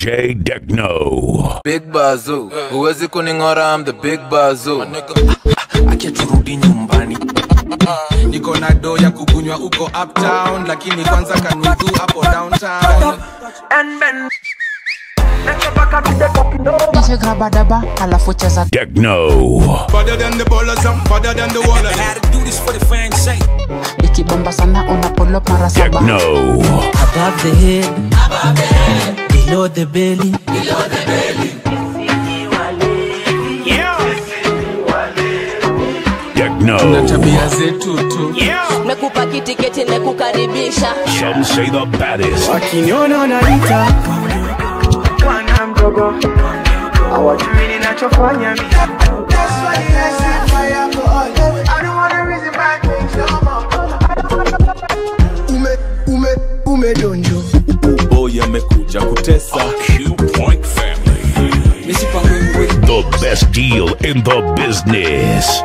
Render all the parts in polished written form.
DJ Techno. Big Bazoo, huwezi kuningora, I'm the big Bazoo. Akia turudi nyumbani. Niko na do ya kukunywa uko uptown, lakini kwanza kanudhu hapo downtown. And ben Nase grabadaba, alafu cheza Techno. Better than the ballers, I'm better than the wallers. I had to do this for the fans' sake. ikibomba sana una pull up mara saba. Techno. Above the head, below the belly, Techno. Na tabia zetu tu. Mekupa kitiketi nekukaribisha. Some say the baddest. Wakiniona naita Bwana mdogo hawajui ninachofanya. Umedonjo Boy amekuja kutesa. Q-Point family. The best deal in the business.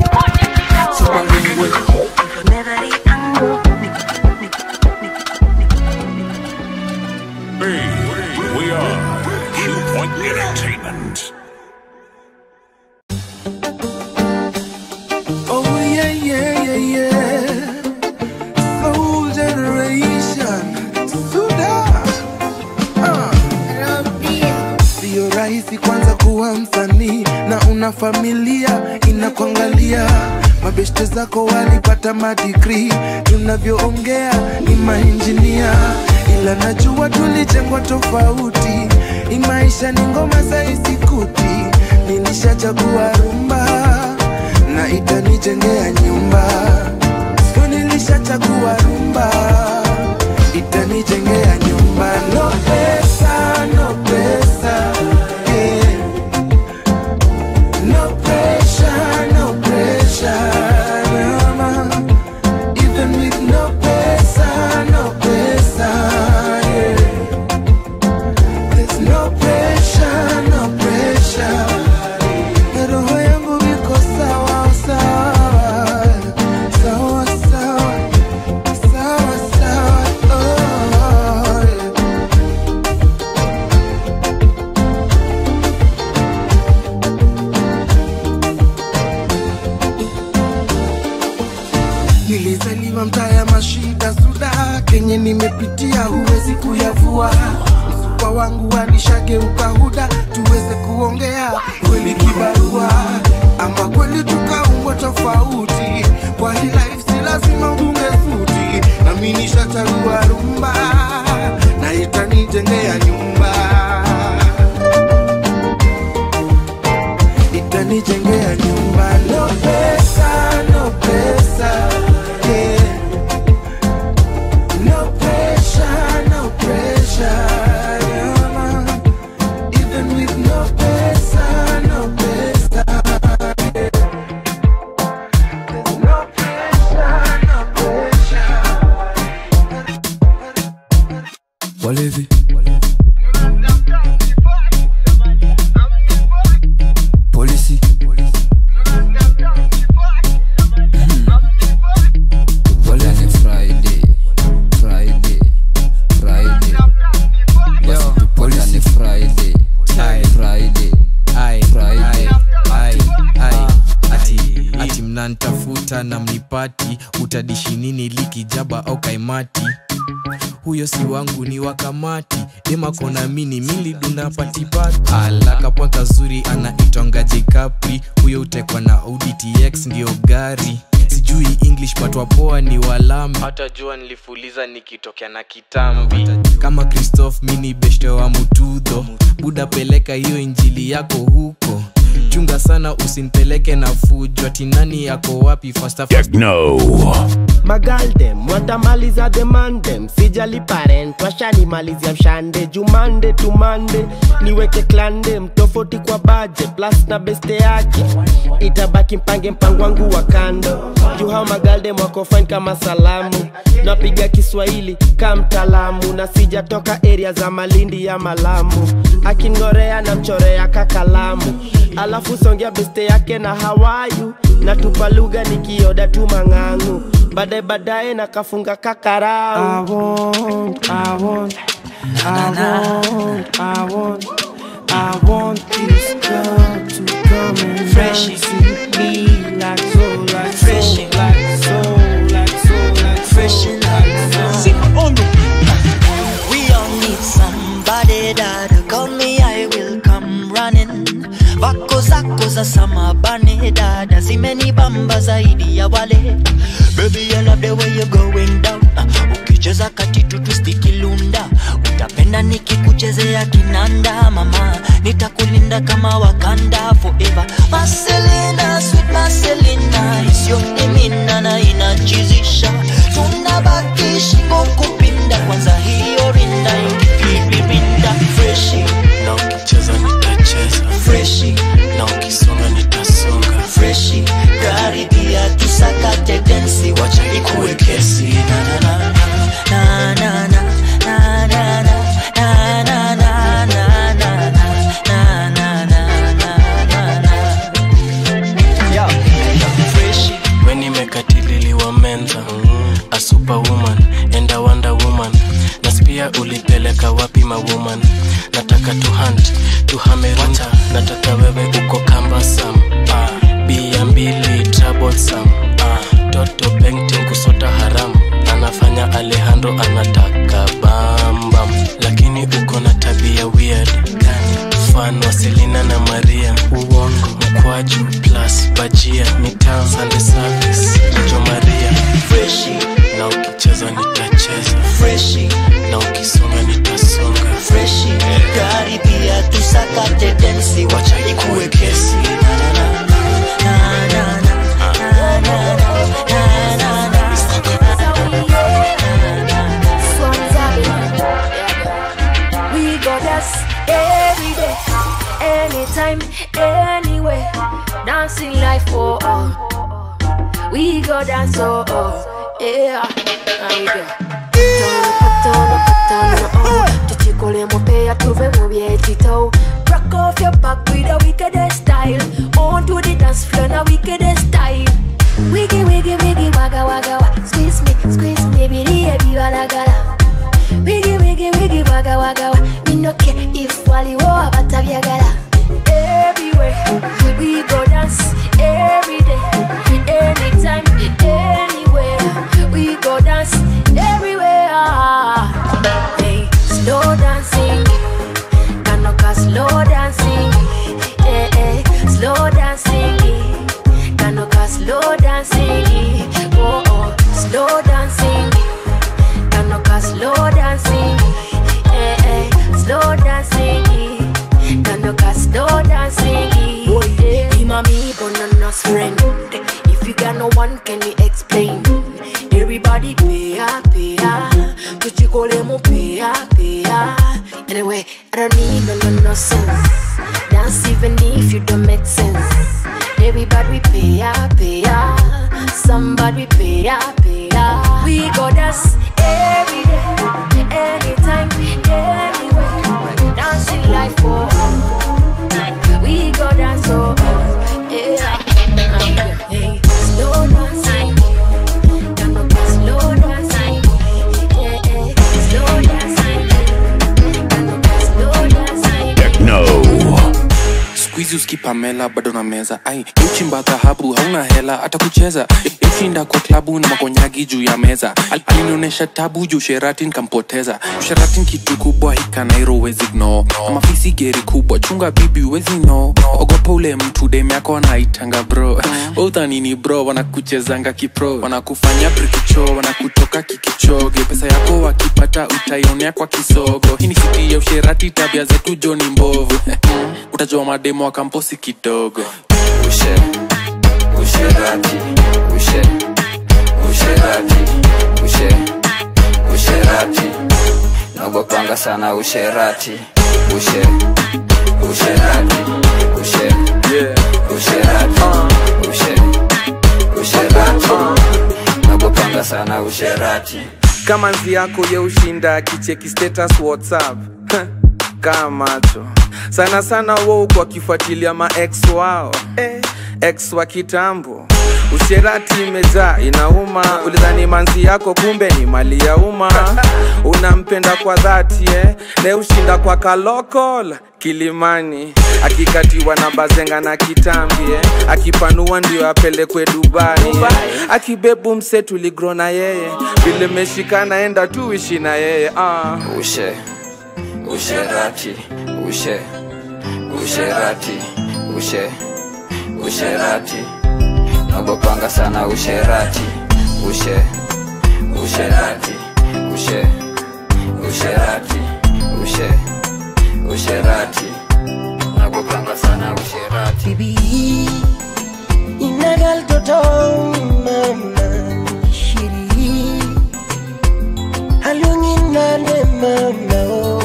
We are Q-Point Entertainment. Oh yeah, yeah, yeah, yeah. Soul generation. Suda. Sio rahisi kwanza kuwa msanii na una familia inakuangalia. Mabeshte zako walipata madigrii, tunavyoongea ni mainjinia, ila najua tulijengwa tofauti. Hii maisha ni ngoma saisi kuti, nilishachagua rumba na itanijengea nyumba. Sio nilishachagua rumba, itanijengea nyumba. No pesa, no pesa, yeah. No pressure, no pressure, mama. Even with no pesa, no pesa, yeah. There's no pressure, no pressure. Roho yangu iko sawa sawa, sawa sawa, sawa sawa, oh, yeah. Nilizaliwa mtaa ya mashida Suda, kenye nimepitia huwezi kuyavua. Msupa wangu alishageuka huda, tuweze kuongea kweli kibarua, ama kweli tukaumbwa tofauti. Kwa hii life si lazima unge suti, na mimi nishachagua rumba na itanijengea nyumba, itanijengea nyumba. No pesa, no pesa, yeah. No pressure, no pressure, yeah, man. Even with no pesa, no pesa, yeah. There's no pressure, no pressure. Walevi. Policy. Walani Friday. Yo, Walani Friday. Friday. Ati mnantafuta na mnipati, utadishi nini likijaba au kaimati? Huyo si wangu ni wakamati, dema kona mini duna patipati. Alaka pwaka zuri anaitonga Capri, huyo utekwa na Audi TX ndio gari. Sijui English but wapoa ni walami, hata jua nilifuliza nikitokea na kitambi. Kama Christoph mini beshte wa mutudho, buda peleka hiyo injili yako huko. Chunga sana usinipeleke na fujo, ati nani yako wapi faster. Techno. Magaldem, watamaliza demandem. Sijali parent, washani malizia mshande. Jumande to Monday, niweke klande. Mtofoti kwa budget, plus na beste yake. Itabaki mpange mpango wangu wa kando. Juhao magaldem wako fine kama salamu. Napiga Kiswahili kama mtaalamu, na sijatoka area za Malindi ya Malamu. Akingorea na mchorea kakalamu, alafu songea beste yake na Hawaii. Na tupa lugha nikioda tu mang'angu, baadaye na kafunga kakarau. I want I want this girl to come and Freshie. see me like so, like Freshie. so, like so, like so, like Freshie like so. Sing on me. We all need somebody that call me, I will come running. Vako zako za sama bane dada, zimeni bamba zaidi ya wale. Baby, I love the way you're going down. Ukicheza katitu twistiki lunda, utapenda nikikuchezea kinanda. Mama, nitakulinda kama Wakanda forever. Marcelina, sweet Marcelina, isio emina na inachizisha. Tunabaki shingo kupinda, kwanza hiyo rinda yungipirinda. Freshie, na ukicheza nitacheza. Freshie, na ukisonga nitasonga. Freshie, karibia tusakate densi, wacha ikuwe kesi. Na na na na na na na na na na na na na na na na na. Yo, Freshie, When nimekatililiwa menza, a superwoman and a wonder woman. Naspia ulipeleka wapi ma woman? Nataka to hunt, tuhamerunta. Nataka wewe uko kambasam. Bia mbili troublesome. Toto painting kusota haramu. Anafanya Alejandro anataka bambam. Lakini uko na tabia weird. Fan wa Selena na Maria. Uongo, mkwaju plus bajia. Mitaa Sunday service, Jo Maria. Freshie, na ukicheza nitacheza. Freshie, na ukisonga nitasonga. Freshie, karibia tusakate densi, wacha ikuwe kesi. Na na na na na na. We go dance every day, anytime, anywhere. Dancing life for all. We go dance oh oh, yeah. There we go. Tuchikole mopea tuve mobie tito. Rock off your back with a wicked style. On to the dance floor na wicked style. Wiggy wiggy wiggy waga waga wa. Squeeze me, baby, every wala gala. Wiggy wiggy wiggy waga waga wa. Me no care if wali wa batavia gala. Everywhere we go dance every day, anytime, anywhere. We go dance everywhere. Hey, slow dancing, kanoka slow dancing. Hey, hey, slow dancing, kanoka slow dancing. Oh oh, slow dancing, kanoka slow dancing. Hey, hey, slow dancing. Kanoka slow dancing. Oh yeah, Imami Bonana's friend. If you got no one, can you explain? Everybody pay up. Tuchikole mo pay up. Anyway, I don't need no sense. Dance even if you don't make sense. Everybody pay up. Somebody pay up. We go dance every day, anytime, anywhere. Dancing life for we go dance oh yeah. Hey, slow dancing, kanoka slow dancing. Yeah, slow dancing, kanoka slow dancing. Techno. Squeeze uskipamela bado na meza. Ai, uchimba dhahabu hauna hela hata kucheza. Ushinda kwa klabu na makonyagi juu ya meza. Alinionyesha tabu juu Sherati nikampoteza. Sherati kitu kubwa hika Nairo wezi ignore. Ama fisi geri kubwa chunga bibi wezi no. Ogopa ule mtu dem yako anaitanga bro. Uthanini bro wanakuchezanga kipro. Wanakufanya prikicho wanakutoka kikichoge. Pesa yako wakipata utaionea kwa kisogo. Hii ni city ya Sherati, tabia zetu Johnny mbovu. Utajua mademo wa kamposi kidogo. Usherati nagopanga sana usherati. Usherati nagopanga sana usherati. Kama nzi yako ye ushinda kicheki status WhatsApp. Kama macho sana sana wao kwa kifuatilia ma ex wao. Ex wa kitambo Usherati imejaa inauma. Ulidhani manzi yako kumbe ni mali ya umma. Unampenda kwa dhati leo ushinda kwa kalokol Kilimani. Akikatiwa na bazenga na kitambi akipanua ndio apelekwe Dubai. Akibebu mse tuligrona yeye vile meshikana enda tuishi na yeye. Usherati Usherati nagopanga sana usherati. Usherati nagopanga sana usherati. Bibi inagal toto mama shiri halungin nane mama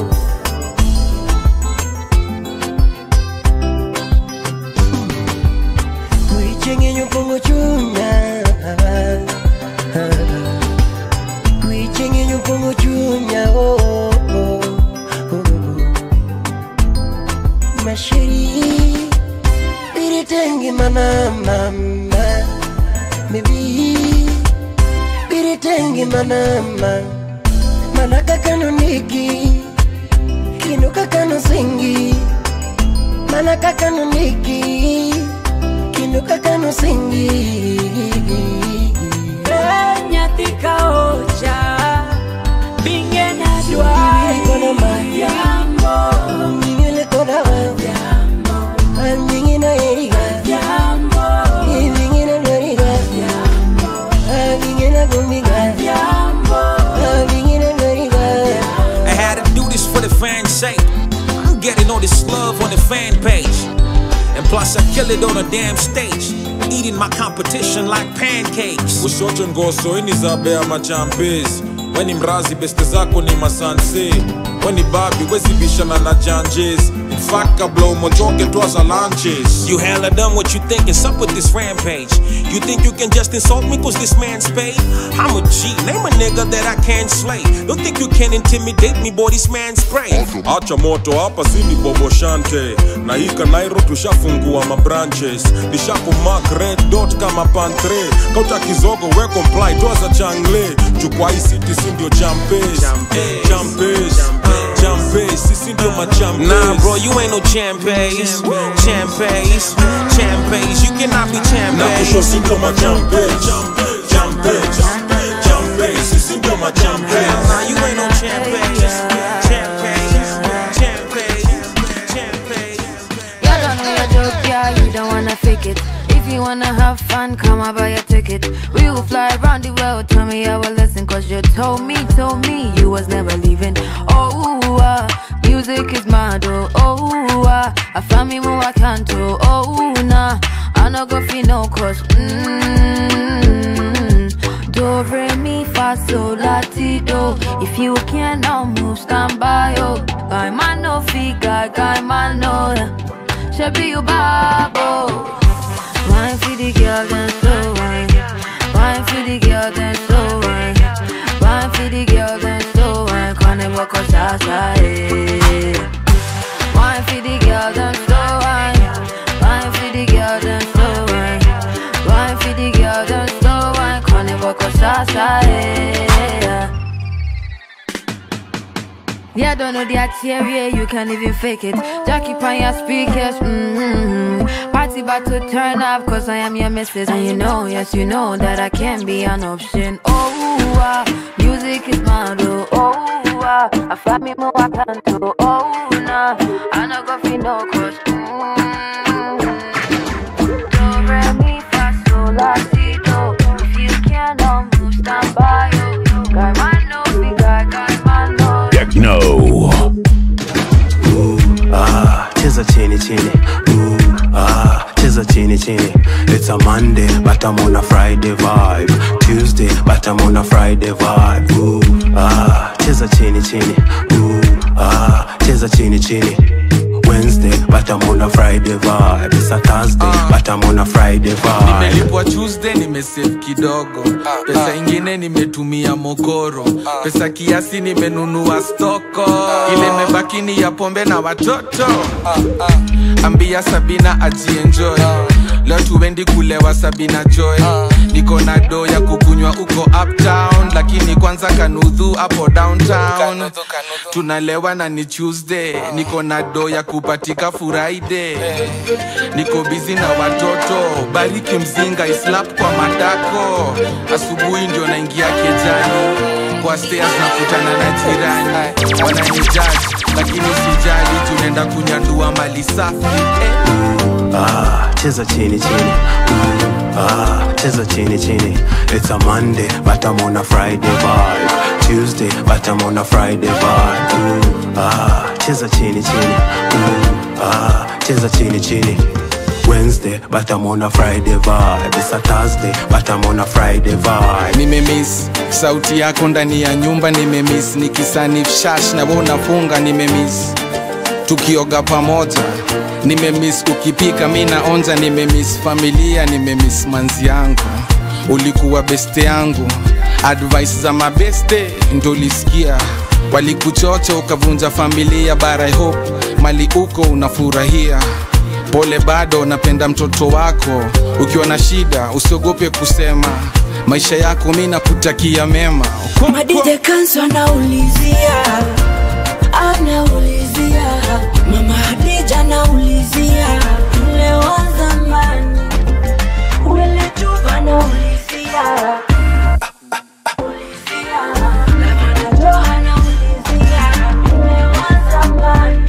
Kuichenye nyupongo chunya Kuichenye nyupongo chunya Mashiri Biritengi mana mama Maybe Biritengi mana mama Manaka kano niki Kinuka kano singi Manaka kano niki Kinuka kano singi Nyatika ocha Binge na dwa Yambo Nyingile kona Yambo Nyingina eriga Yambo Nyingina noriga Yambo Nyingina gumiga Yambo Nyingina noriga I had to do this for the fans' sake. I'm getting all this love on the fan page. And plus I kill it on a damn stage, eating my competition like pancakes. Ushocho ngoso inizabea machampes. Weni mrazi beste zako ni masanse. Weni babi wezi bishana na janjes. In fact I blow mojoke twaza lunches. You hella done what you think is up with this rampage. You think you can just insult me cause this man's paid? I'm a G, name a nigga that I can't slay. Don't think you can intimidate me, boy, this man's prey. Acha moto hapa sini bobo shante. Na hika Nairo tushafungua mabranches. Nishakumark red dot kama pantre. Kauta kizogo we comply twaza changle. Chukwa hii city sindio champes. Champes, sisi ndio machampes. Nah bro, you ain't no champes. Champes. You cannot be champes. Na kusho sindio machampes. Champes, sisi ndio machampes. Nah, you ain't no champes. You don't know your joke, yeah, you don't wanna fake it. If you wanna have fun, come and buy a ticket. We will fly around the world, tell me I will listen. Cause you told me you was never leaving. Music is mad, I find me more I can't do, nah. I no go feel no cause, Do, re, mi, fa, sol, la, ti, do. If you can't now move, stand by, Guy man no figure, guy man no should be you babo. Wine for the girl, then slow wine. Wine for the girl, then slow wine. Wine for the girl, then slow wine. Can't walk outside. Wine for the girl, then slow wine. Wine for the girl, then slow wine. Wine for the girl, then slow wine. Can't walk outside. Yeah, don't know the area, you can't even fake it. Jackie pan your speakers, Party about to turn up, cause I am your missus. And you know, yes you know, that I can be an option. Music is mad, I fly me more I can do, nah. I no go feel no cause, Do, re, mi, fa, sol, la, si, do. If you can't move, stand by, Guy man no be guy man no Techno. Cheza chini chini. Cheza chini chini. It's a Monday, but I'm on a Friday vibe. Tuesday, but I'm on a Friday vibe. Cheza chini chini. Cheza chini chini. Wednesday, but I'm on a Friday vibe. It's a Thursday, but I'm on a Friday vibe. Nimelipwa Tuesday, nimesave kidogo. Pesa ingine nimetumia mokoro. Pesa kiasi nimenunua stoko. Ile mebaki ni ya pombe na watoto. Ambia Sabina ajienjoy. leo tuendi kulewa Sabina Joy. Niko na do ya kukunywa uko uptown, lakini kwanza kanudhu hapo downtown. Tunalewa na ni Tuesday, niko na do ya kupatika Friday. Niko busy na watoto, bariki mzinga islap kwa matako. Asubuhi ndio naingia kejani, kwa stairs nakutana na jirani. Wananijudge lakini usijali, tunaenda kunyandua mali safi. Cheza chini chini. Cheza chini chini. It's a Monday but I'm on a Friday vibe. Tuesday but I'm on a Friday vibe. Cheza chini chini. Cheza chini chini. Wednesday but I'm on a Friday vibe. It's a Thursday but I'm on a Friday vibe. Nimemiss sauti yako ndani ya nyumba, nimemiss nikisani shash na wewe unafunga, nimemiss tukioga pamoja, nimemiss ukipika mimi naonja, nimemiss familia, nimemiss manzi yangu. Ulikuwa beste yangu, advice za mabeste ndo ulisikia. Walikuchocha ukavunja familia, but I hope mali uko unafurahia. Pole bado napenda mtoto wako, ukiwa na shida usiogope kusema. Maisha yako mimi nakutakia mema. Madide kanso anaulizia, anaulizia, Mama Hadija anaulizia, ule wa zamani, ule tu anaulizia, Lavana Joha anaulizia, ule wa zamani.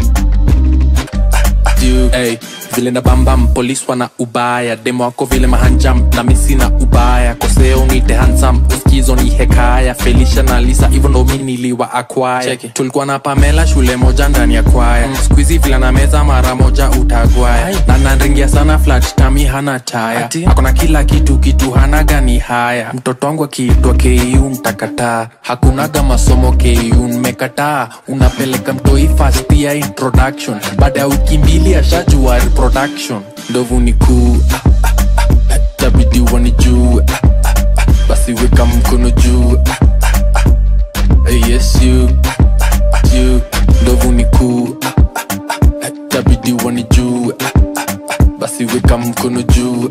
Hey, vile na bambam, police wana ubaya. Demo wako vile mahanjam, na misi na ubaya. Koseo nite handsome, uskizo ni hekaya. Felicia na Lisa, even though mimi niliwa acquire. Tulikuwa na Pamela shule moja ndani ya kwaya. Squeezy vile na meza mara moja utagwaya. Na nanringia sana flat tami hana taya. Hakuna kila kitu hana gani haya. Mtoto wangu akiitwa KU mtakataa. Hakunaga masomo KU mmekataa. Unapeleka mtoi first year introduction, baada ya wiki mbili ashajua reproduction. Ndovu ni kuu, tabidi wanijue, basi weka mkono juu. Yes you. Ndovu ni kuu, tabidi wanijue, basi weka mkono juu.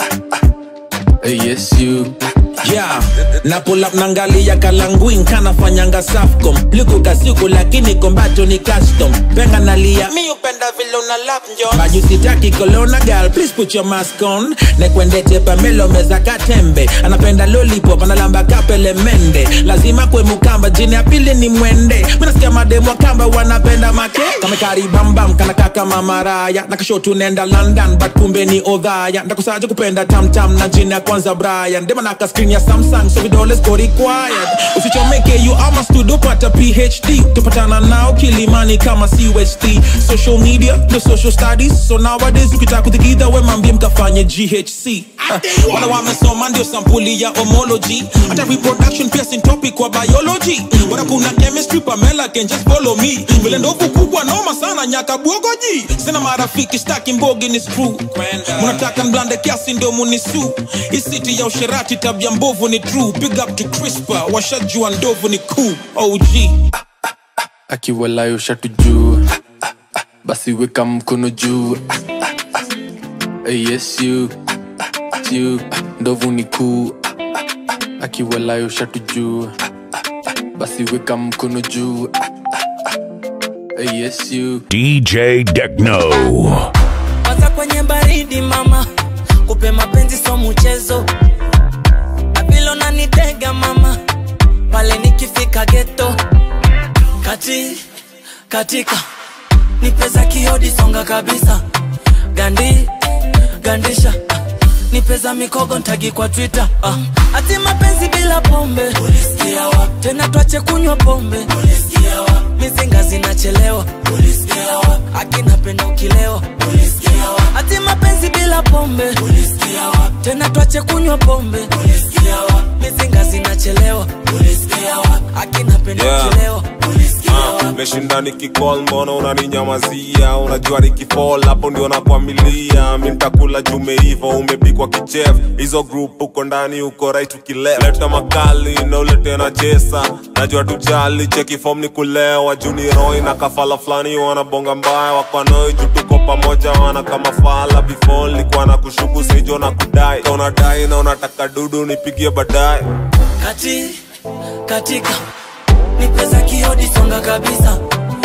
Yes you. Yeah, na pull up nangalia kalanguin kana fanyanga Safcom. Liku kasiku lakini kombato ni custom. Penga nalia, mi upenda vile una lap Jones. Baju sitaki kolona girl, please put your mask on. Nekwendete Pamelo meza katembe. Anapenda lollipop, analamba kapele mende. Lazima kwe mukamba, jini ya pili ni mwende. Minasikia mademu wa kamba wanapenda make. Kame kari bambam, kana kaka mamaraya. Nakashotu nenda London, but kumbe ni Odhaya. Ndakusaje kupenda tam na jini ya kwanza Brian. Dema naka screen ya Samsung, so vidole go required. Usichomeke you almost studio pata PhD. Tupatana nao Kilimani kama CUST. Social media, the social studies. So nowadays ukitaka kutikida we mambie mkafanye GHC. Wala wamesoma ndio sampuli ya homology. Hata reproduction pia sin topic kwa biology. Wala kuna chemistry Pamela can just follow me. Vile ndovu kubwa noma sana nyaka buogoji. Sina marafiki staki mbogi ni screw. Munataka mblande kiasi ndio munisu. Isiti ya usherati tabia mbovu ni true. Big up to Crispa, washajua ndovu ni cool. OG akiwalayo shatu juu, basi weka mkono juu. Yes you. Ndovu ni cool, akiwalayo shatu juu, basi weka mkono juu. Yes you. DJ Dekno. Waza kwenye baridi mama, kupe mapenzi so mchezo. Abilo na nitega mama, pale nikifika ghetto. Katika nipeza kiodi songa kabisa. Gandisha nipeza mikogo ntagi kwa Twitter. Ati mapenzi bila pombe, ulisikia wapi? Tena tuache kunywa pombe, ulisikia wapi? Mizinga zinachelewa, ulisikia wapi? Akinapenda ukilewa, ulisikia wapi? Ati mapenzi bila pombe, ulisikia wapi? Tena tuache kunywa pombe, ulisikia wapi? Mizinga zinachelewa, ulisikia wapi? Akinapenda ukilewa, ulisikia wapi? nimeshinda nikicall mbona unaninyamazia unajua nikifall hapo ndio nakwamilia mimi nitakula jumeiva umepikwa kichef hizo group uko ndani uko right ukileft leta makali na ulete na jesa najua tujali cheki form ni kulewa Juni Roy na kafala flani wanabonga mbaya wakwanoi tuko pamoja wana kama fala before nilikuwa na kushuku sijo na kudai kama unadai na unataka dudu nipigie baadaye katika ni pesa kiodi songa kabisa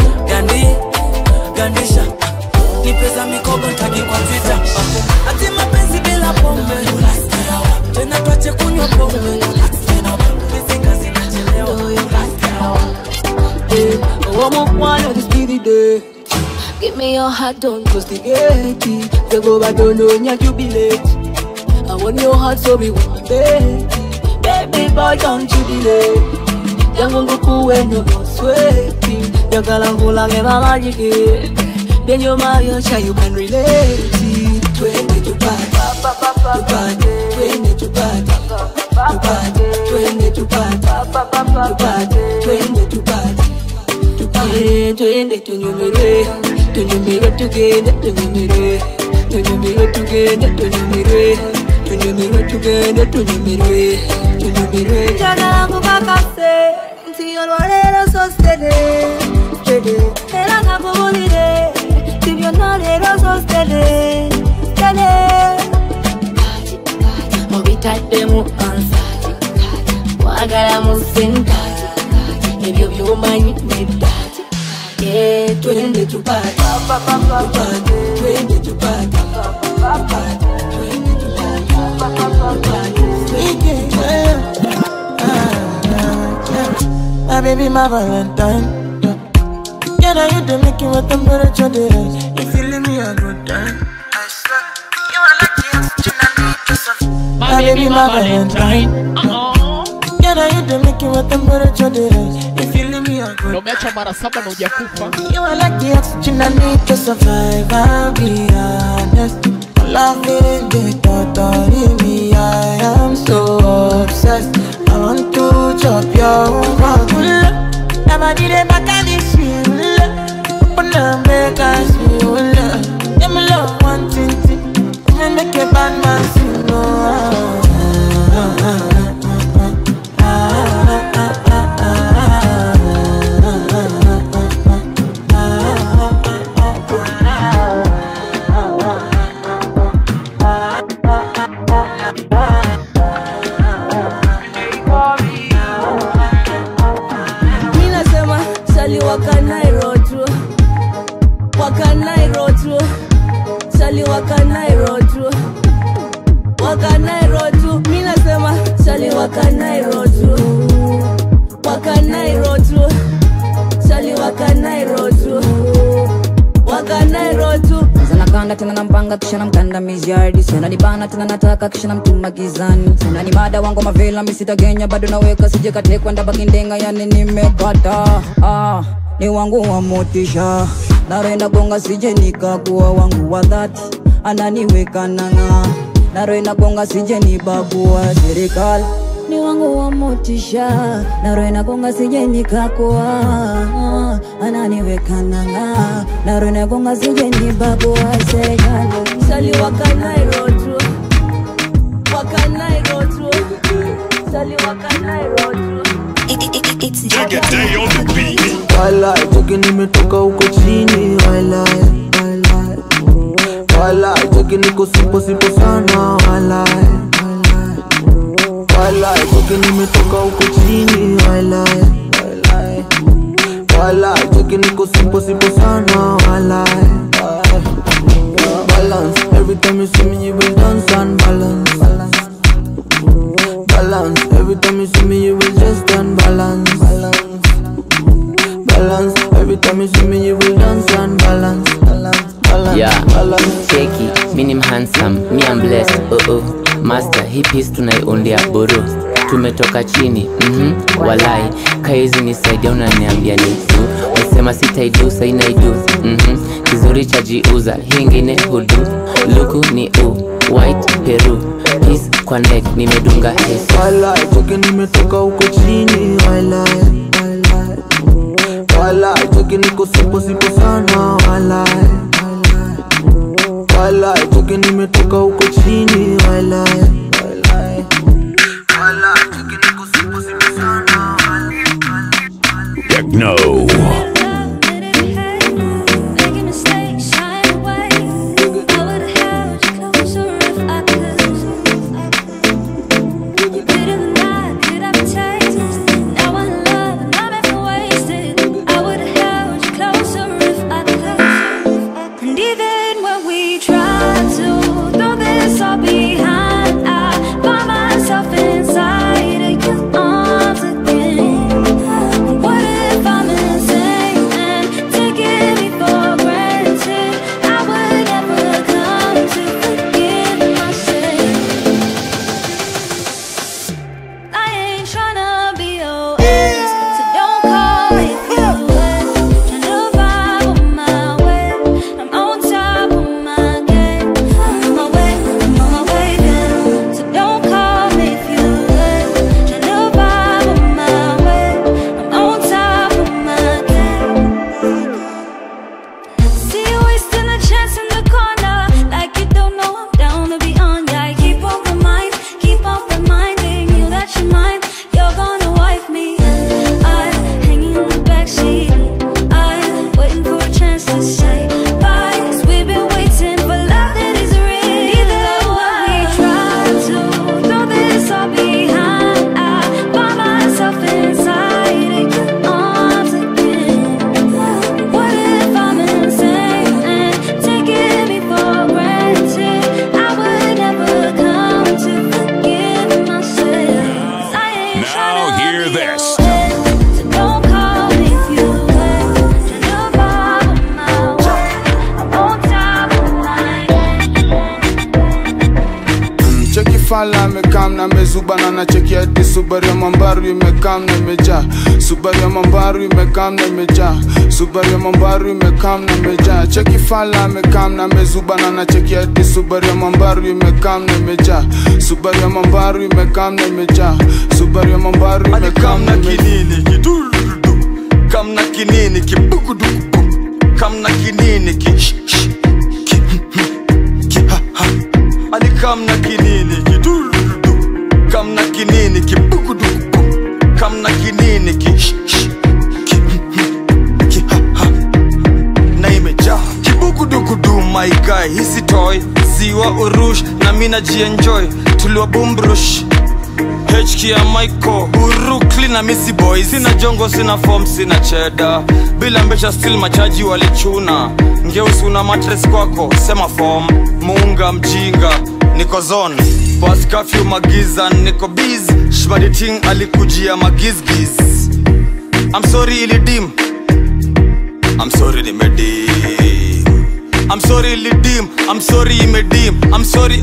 gandisha ni pesa mikogo ntaki kwa Twitter ati mapenzi bila pombe tena tuache kunywa pombe mizinga zinachelewa Give me your heart, don't Investigate it. They go back, don't know ya jubilate. I want your heart, so we want it. Baby boy, don't you delay. Yangungu kuwe no sweating. Yakalangu lange mama jike. Then you marry your child, you can relate it. 20 to party, to party, 20 to party, to party, 20 to party, to party, 20 to party. Twende tunyumire tugende tunyumire tunyumire tugende tunyumire tunyumire tugende tunyumire Jana kubakase Ntiyolwalero so steady Era nakubulire Tibyonalero so steady Mubitaddemu ansati Wagala musintaji Ebyo byumanyi nedda twende tupate twende tupate my baby, my Valentine. Yeah, now you do make you what temperature there is. If you leave me a good time, I swear you are like the oxygen I need to survive. My baby, my Valentine. Yeah, now you do make you what temperature there is. If you leave me a good time. No mecha mara saba na hujakufa. You are like the oxygen I need to survive. I'll be honest. Love it, the thought of me. I am so obsessed. I want to chop your heart. Never did it back at this shit. Open up, make us feel. Give me love, one thing. Make a bad man sing. Tena nampanga kisha namkanda miziardi Sena nibana tena nataka kisha namtuma gizani Sena ni mada wangu mavela misitagenya bado naweka sije katekwa ndabaki ndenga yani nimekata ni wangu wa motisha Narenda gonga sije nikakuwa wangu wa dhati Ananiweka nanga Narenda gonga sije nibagua serikali Ni wangu wa motisha Narenda gonga sije nikakuwa Ananiweka nanga Narenda gonga sije nibagua serikali Sali wakanai rotu Wakanai rotu Sali wakanai rotu Take a day on the beat. Walai, toki nimetoka huko chini Walai, walai Walai, toki niko sipo sana Walai, walai toki nimetoka huko chini Walai, walai Walai, toki niko sipo sana Walai Balance, every time you see me you will dance and balance Balance, every time you see me you will just unbalance Balance, every time you see me you will dance and balance Yeah, cheki, minim handsome, me I'm blessed, Master, hii piece tunaiondia buru Tumetoka chini, walai Kaizi nisaidia unaniambia nitu Wasema sitaidu, sainaidu Kizuri chajiuza, hii ingine hudu Luku ni white Peru Peace kwa neck, nimedunga hesu Walai, toki nimetoka huko chini Walai, walai walai cheki niko simpo sana walai walai cheki nimetoka huko chini walai walai cheki niko simpo sana Techno. Fala mekam na mezubana na cheki hadi Subaru ya Mambaru imekam na imejaa Subaru ya Mambaru imekam na imejaa Subaru ya Mambaru imekam na imejaa Cheki fala mekam na mezubana na cheki hadi Subaru ya Mambaru imekam na imejaa Subaru ya Mambaru imekam na imejaa Subaru ya Mambaru imekam na kinini kidurudu kam na kinini kibugudu kam na kinini ki Ali kam na kinini kidurudu kam na kinini kibugudu kam na kinini ki na imejaa kibugudu my guy hisi toy ziwa urush na mina jienjoy tuliwa bumbrush HK ya Michael Urukli na Missy Boy sina jongo sina form sina cheddar bila mbesha still machaji walichuna ngeusi una mattress kwako sema form muunga mjinga niko zone pass curfew magiza niko biz shbadi ting alikujia magizgiz I'm sorry ilidim I'm sorry nimedim I'm sorry ilidim I'm sorry imedim I'm sorry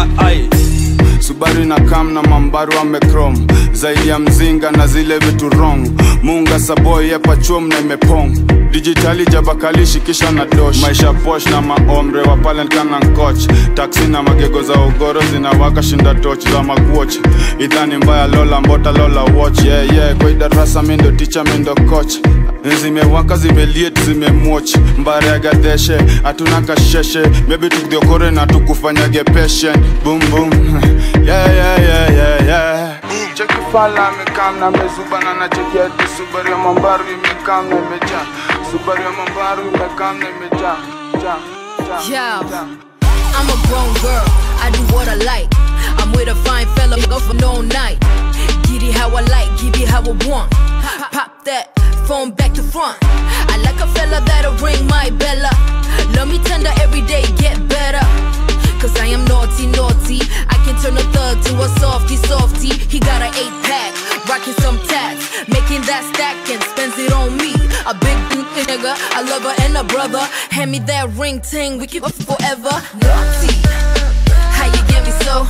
Subaru na kam na Mambaru amekrom zaidi ya mzinga na zile vitu wrong Munga saboy yepa chum na imepong Digitali jabakalishi kisha na dosh Maisha posh na maomre wa palent kana nkoch Taxi na magego za ugoro zinawaka shinda torch za magwatch Idhani mbaya lola mbota lola watch Yeah yeah kwa idarasa mindo teacher mindo coach Zimewaka zimeliet zimemwatch Mbare ya gadeshe atuna kasheshe Maybe tukdiokore na tukufanyage patient Boom boom Yeah yeah yeah yeah yeah Cheki fala mekam na mezubana na cheki hadi Subaru ya Mambaru imekam na imejaa Subaru ya Mambaru imekam na imejaa Yeah, I'm a grown girl, I do what I like I'm with a fine fella, go for no night Get it how I like, give it how I want Pop that phone back to front I like a fella that'll ring my bella Love me tender every day, get better Cause I am naughty, naughty I can turn a thug to a softy, softy He got an 8-pack, rocking some tats Making that stack and spends it on me A big nigga, a lover and a brother Hand me that ring ting, we keep it forever Naughty, how you get me so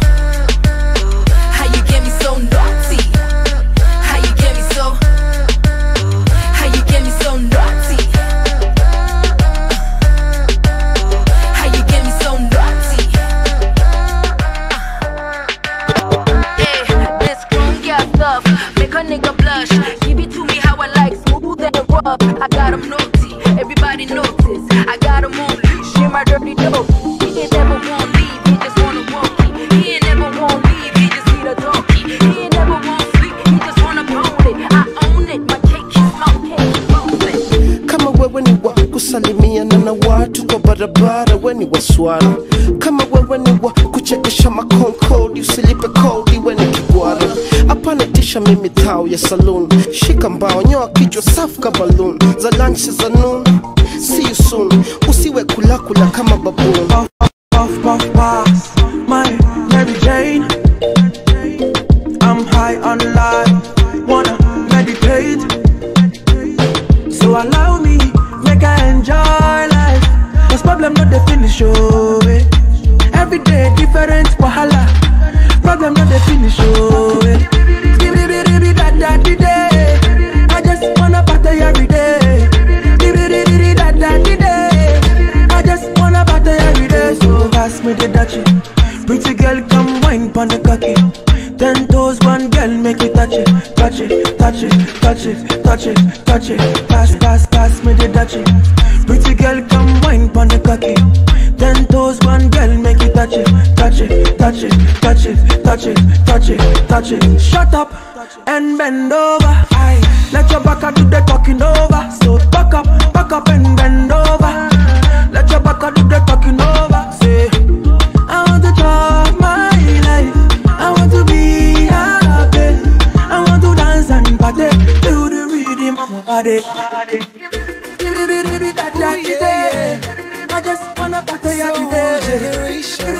How you get me so naughty How you get me so How you get me so naughty How you get me so naughty Yeah, this grown girl stuff Make a nigga blush Give it to me how I like, smooth and rough I got barabara weni waswara kama wewe ni wa kuchekesha makonkodi usilipe kodi weni kigwara hapana tisha mimi tao ya saloon shika mbao nyoa kichwa safu ka balloon za lunch za noon see you soon usiwe kula kama baboon Puff, my Mary Jane. I'm high on life, wanna meditate. So allow me, make I enjoy life. Cause problem not the finish, oh eh. Every day different wahala. Problem not the finish, oh eh. I just wanna party every day. I just wanna party every day. So pass me the dutchie. Pretty girl come wine pon the cocky. 10 toes, one girl make it touch it, touch it, touch it, touch it, touch it, touch it. Pass me the dutchie. Pretty girl come wine pon the cocky. 10 toes, one girl make it touch it, touch it, touch it, touch it, touch it, touch it, touch it. Shut up and bend over. Aye. Let your back do the talking over. So back up and bend over. Let your back do the talking over. Say, I want to talk my life. I want to be happy. I want to dance and party to the rhythm of my body. I just wanna party every day.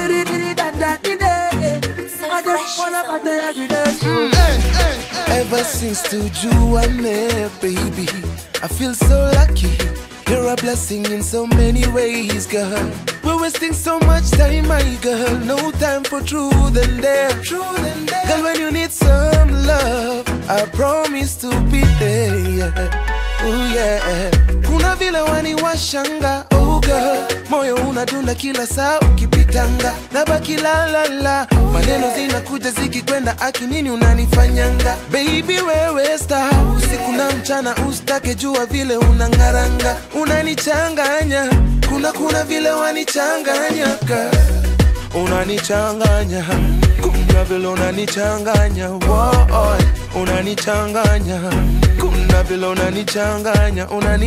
I just wanna party every day. Ever since Tuju I met, baby, I feel so lucky. You're a blessing in so many ways, girl. We're wasting so much time, my girl. No time for truth and dare. Girl, when you need some love, I promise to be there, yeah. Ooh, yeah. Kuna vile wani washanga, oh girl. Moyo unadunda kila saa ukipitanga. Nabaki la la la. Maneno zinakuja zikikwenda aki nini unanifanyanga. Baby wewe star. Usiku na mchana ustake jua vile unangaranga. Unanichanganya. Kuna vile wanichanganya ka. Unanichanganya. Kuna vile unanichanganya. Whoa, unanichanganya. Kuna vile unanichanganya.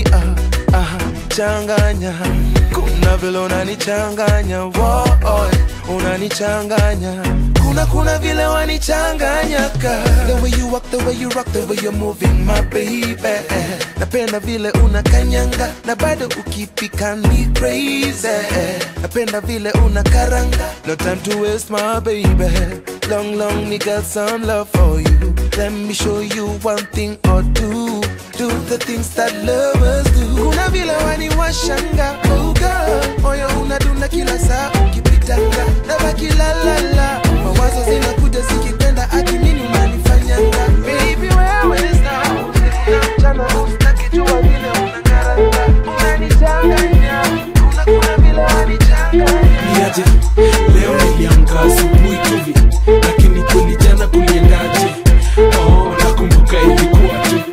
Changanya. Kuna vile unanichanganya. Whoa, unanichanganya. Kuna vile wanichanganya ka. The way you walk, the way you rock, the way you're moving, my baby. Napenda vile unakanyanga na bado ukipika ni crazy. Napenda vile unakaranga. No time to waste, my baby. Long, me got some love for you. Let me show you one thing or two. Do the things that lovers do. Kuna vile wani washanga, oh girl. Moyo unadunda kila saa ukipitanga. Nabaki la la la. Mawazo zinakuja zikikwenda ati nini unanifanyanga. Baby wewe star. Mchana usitaki jua vile unakaranga. Unanichanganya. Kuna vile wanichanganya. Niaje, leo niliamka asubuhi hivi, lakini kweli jana kuliendaje? Oh, nakumbuka ilikuwaje?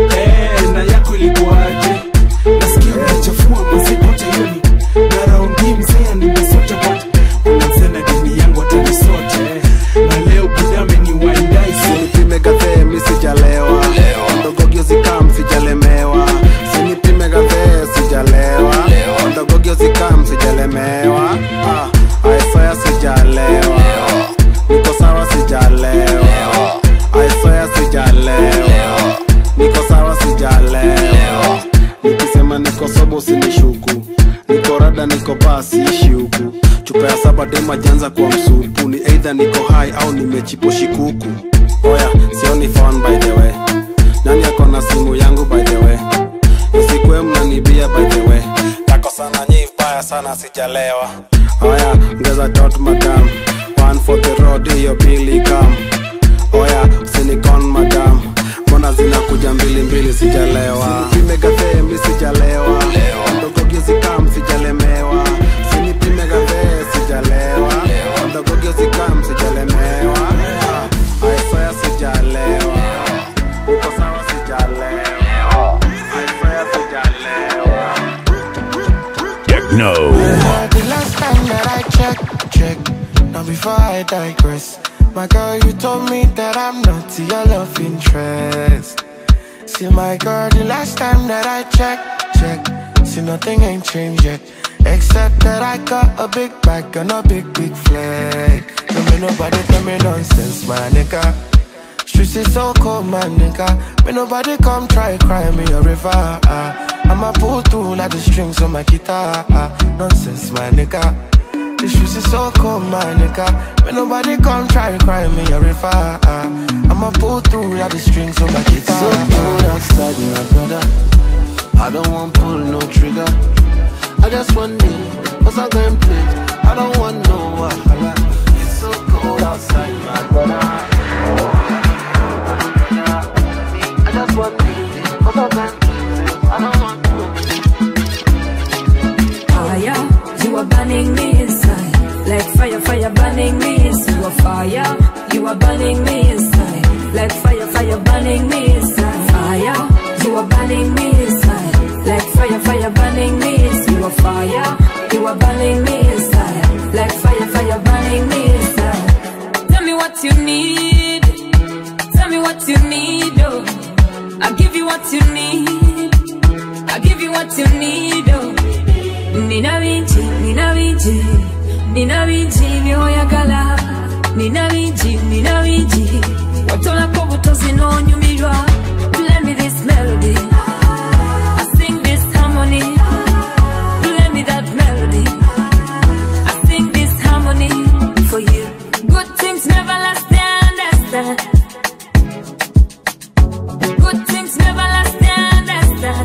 Na yako ilikuwaje? Nasikia unachafua muziki wote yoni. Na raundi mzee nimesota wote. Unasema dini yangu atanisote. Na leo kudame ni waindai so. Sinipime gafe mi sijalewa. Ndogogyo zikam sijalemewa. Sinipime gafe sijalewa. Ndogogyo zikam sijalemewa. Aisaya sijalewa. Niko sawa sijalewa. Aisaya sijalewa. Niko sawa sijalewa. Nikisema niko sobo usinishuku. Niko rada niko basi ishi huku. Chupa ya saba dema janza kwa msupu. Ni either niko high au nimechipo shikuku. Oya, sioni phone by the way. Nani yako na simu yangu by the way. Usikwe mnanibia by the way. Tako sana nyi vibaya sana sijalewa. Oya, ngeza tot madam. One for the road hiyo pili come. Oya, usinikon madam. Mbona zinakuja mbili sijalewa. Sinipime gafe mi sijalewa. Ndogogyo zikam sijalemewa. Sinipime gafe sijalewa. Ndogogyo zikam sijalemewa. Aisaya sijalewa. Uko sawa sijalewa. Aisaya sijalewa. Techno. The last time that I check. Now before I digress, my girl, you told me that I'm not your love interest. See my girl, the last time that I check. See nothing ain't changed yet. Except that I got a big back and a big flag. Don't make nobody tell me nonsense, my nigga. Streets is so cold, my nigga. May nobody come try cry me a river. I'ma pull through like the strings on my guitar. Nonsense, my nigga. The streets is so cold, my nigga. May nobody come try cry me a river. I'ma pull through like the strings on my guitar. So cold outside, my brother. I don't want pull no trigger. I just want me, cause I'm going play. I don't want no wahala. It's so cold outside, my brother. I just want me, cause I'm going play. I don't want no. Fire, you are burning me inside. Like fire, fire burning me inside. You are fire, you are burning me inside. Like fire, fire burning me inside. Fire, you are burning me inside. Like fire, fire burning me inside. You are fire, you are burning me inside. Like fire, fire burning me inside. Tell me what you need. Tell me what you need, oh. I'll give you what you need. I'll give you what you need, oh. Nina Vinci, Nina Vinci, Nina Vinci, Nioyagala. Nina Vinci, Nina Vinci. Watola kobuto sino nyumirwa. Play me this melody. I sing this harmony. Play me that melody. I sing this harmony for you. Good things never last, they understand. Good things never last, they understand.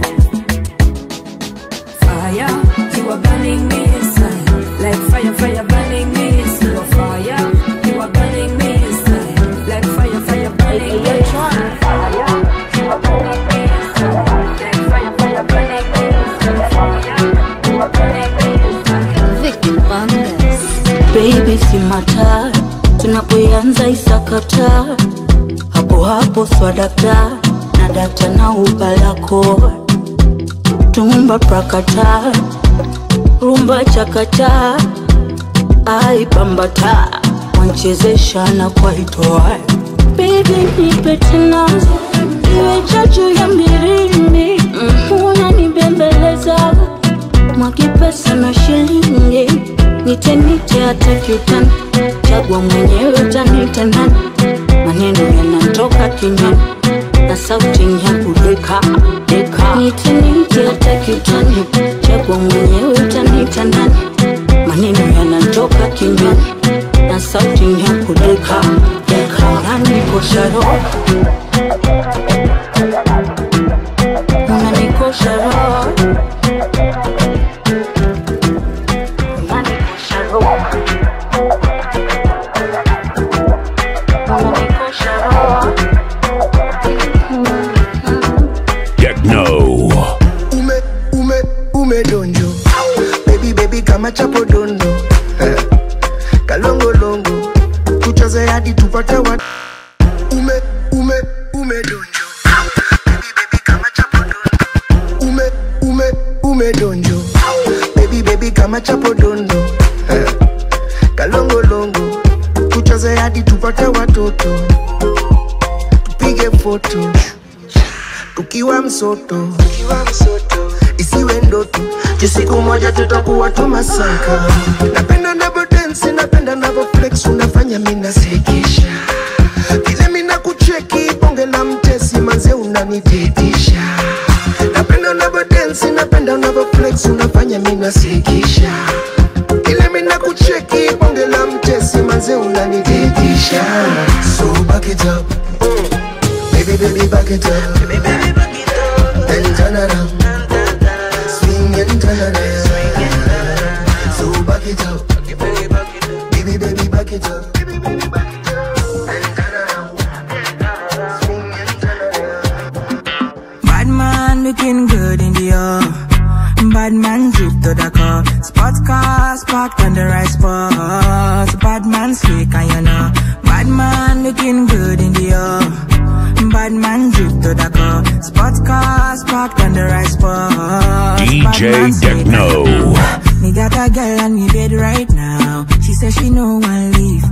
Fire, you are burning me inside. Like fire, fire burning me inside. You are fire, you are burning me inside. Like fire, fire burning me inside. Fire, you are burning me inside. Like fire, fire burning me inside. Fire, you are burning me inside. Vicky Bandes. Baby si mata, tunapoanza isakata. Hapo hapo swadakta, na data na ubalako. Tumba prakata, rumba chakata. Ai bambata, wanchezesha na kwa itoa. Baby nipe tena, iwe chachu ya mbirini. Unanibembeleza, mwaki pesa na shilingi. Nite hata kiutani, chagua mwenyewe utanita nani. Maneno yanatoka kinywani, na sauti yangu deka, deka. Nite hata kiutani, chagua mwenyewe utanita nani. Maneno yanatoka kinywani, na sauti yangu deka, deka. Unanikosha roho, unanikosha roho. Ume donjo. Baby kama chapo dondo. Kalongo longo. Tuchaze hadi tupate wat. Ume donjo. Baby kama chapo dondo. Ume donjo. Baby kama chapo dondo. Kalongo longo. Tuchaze hadi tupate watoto. Tupige foto. Tukiwa msoto. Isiwe ndoto, siku moja tutakuwa tumasaka. Napenda navo dance, napenda navo flex, unafanya mina sekisha. Kile mina kucheki, bonge la mtesi, manze unanitetisha. Napenda navo dance, napenda navo flex, unafanya mina sekisha. Kile mina kucheki, bonge la mtesi, manze unanitetisha. So back it up, baby back it up, then turn around. And turn around. So back it up, baby back it up. Bad man looking good in the air. Bad man drip to the car. Sports cars parked on the right spot. Bad man slick and you know. Bad man looking good in the air. Bad man drip to the car. Sports cars parked on the right spot. DJ Techno. Me got a girl on me bed right now. She says she no one leave. She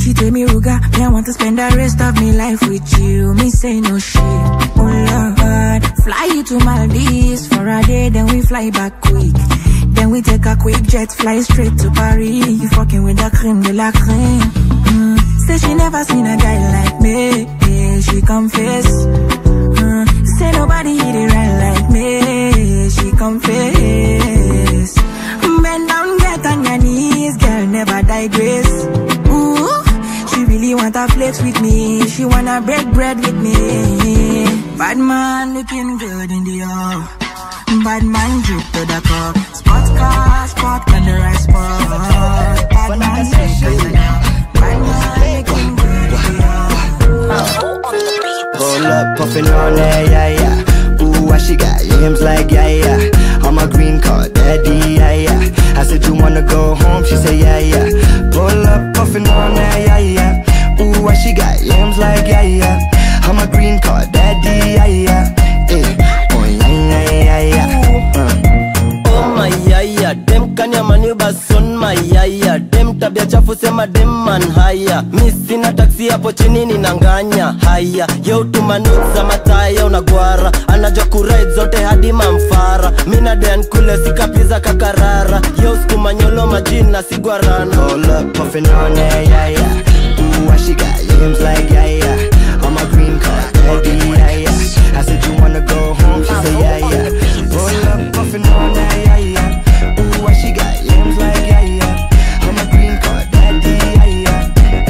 She tell me, Ruga, me I want to spend the rest of me life with you. Me say no shit. Oh Lord, fly you to Maldives for a day, then we fly back quick. Then we take a quick jet, fly straight to Paris. You fucking with the creme de la creme. Say she never seen a guy like me. Yeah, she confess. Say nobody hit it right like me. She confess. Bend down, get on your knees, girl, never digress. Ooh, she really want to flex with me. She wanna break bread with me. Bad man looking good in the air. Bad man drip to the cup. Spot car, spot on the right spot. Bad man drip to the cup. Bad man looking good in the air. Roll up, puffin' on there, yeah, yeah. Ooh, what she got? Yams like, yeah, yeah. I'm a green card, daddy, yeah, yeah. I said, you wanna go home? She said, yeah, yeah. Pull up, puffin' on there, yeah, yeah. Ooh, what she got? Yams like, yeah, yeah. I'm a green card, daddy, yeah, yeah. Oh, yeah, yeah, yeah, yeah. Oh, my, yeah, yeah. Dem kanya maniba son, my, yeah, yeah. Dem tabia chafu sema dem man, haya. Missy na taxi hapo chini ninanganya, haya. Yo tumanutza mataya unagwara. Anajua kuride zote hadi mamfara. Mina den kule sikapiza kakarara. Yo skumanyolo majina sigwarana. Roll up, puffin' on there, yeah, yeah. Ooh, what she got? Yams like, yeah, yeah. I'm a green card, daddy, yeah, yeah. I said, you wanna go home? She said, yeah, yeah. Roll up, puffin' on there, yeah, yeah. Ooh, what she got? Yams like, yeah, yeah. I'm a green card, daddy, yeah, yeah.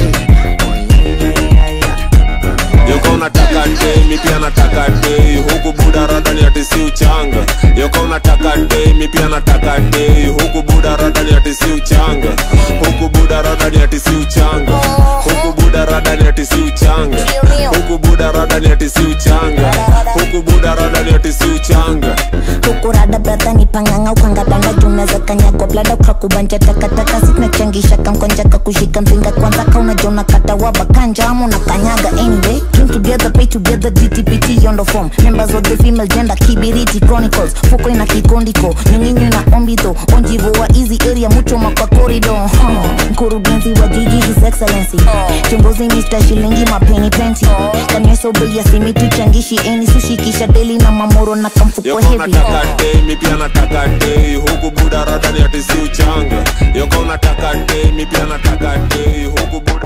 Yoko unataka day, mi pia nataka day. Huku buda rada ni ati si uchanga. Yoko unataka day, mi pia nataka day. Huku buda rada ni ati si uchanga. Huku buda rada ni ati si uchanga. Huku buda rada ni ati si uchanga. Huku buda rada ni ati si uchanga. Huku buda rada ni ati si uchanga. Huku rada brada ni panganga ukanga tanga juneza kanyako blada ukakubanja takataka sitna changisha kamkonja kakushika mpinga kwanza kauna jona kata waba kanja amu na kanyaga anyway. Drink together, pay together, DTPT on the form. Members of the female gender, Kibiriti Chronicles. Fuko ina kikondiko, nyunginyu na ombito. Onjivo wa easy area, mucho makwa corridor. Mkurugenzi wa jiji, his excellency. Chumbozi Mr. Shilingi, mapeni plenty. Kanyeso beya simi tuchangishi, eni sushi kisha deli na mamoro na kamfuko heavy. Yoko unataka day, mi pia nataka day. Huku buda rada ni ati si uchanga. Yoko unataka day, mi pia nataka day. Huku buda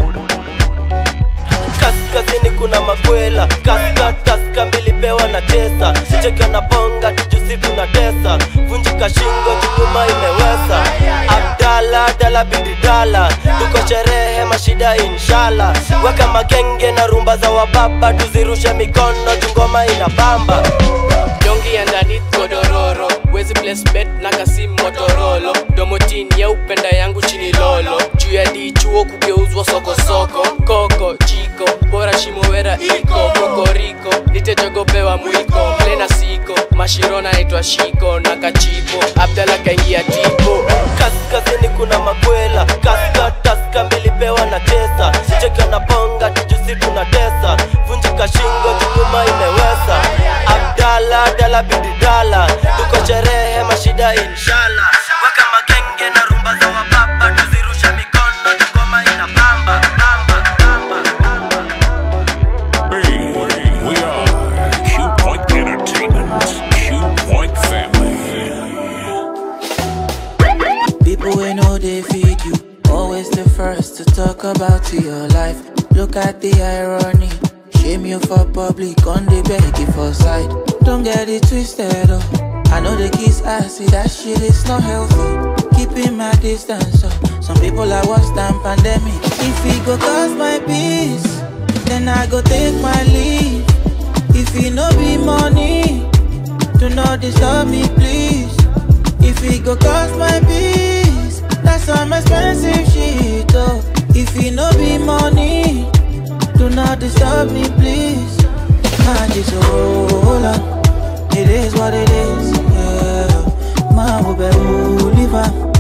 Kaskazini kuna makwela. Kaska mbili pewa na tesa. Cheki anabonga tujusi tunatesa. Vunjika shingo jukuma imewesa. Abdala, dala bidi dala. Tuko sherehe mashida inshallah. Weka magenge na rumba za wababa. Tuzirushe mikono jungoma inabamba. Dongi underneath godororo. Wezi place bet na kasi motorolo. Domotini ya upenda yangu chini lolo. Juu ya dichuo kugeuzwa soko soko. Koko, jiko, bora shimowera iko. Kokoriko, nite jogopewa mwiko. Plena siko, mashirona naitwa shiko. Na kachipo, Abdala kaingia tipo. Kaskazini kuna makwela. Kaska mbili pewa na tesa. Cheki anabonga tujusi tunatesa. Vunjika shingo jukuma imewesa. Abdala, dala bidi dala. Tuko sherehe mashida inshallah. Weka magenge na rumba za wababa. Tuzirushe mikono jukoma inabamba. We are Q Point Entertainment, Q Point Family. People we know they feed you. Always the first to talk about your life. Look at the irony. Shame you for public, on the beg you for side. Don't get it twisted, oh. I know the kiss assy, that shit is not healthy. Keeping my distance, oh. Some people are worse than pandemic. If it go cause my peace, then I go take my leave. If it no be money, do not disturb me please. If it go cause my peace, that's some expensive shit, oh. If it no be money, do not disturb me, please. Man, just hold on. It is what it is, yeah. Man, we better live on.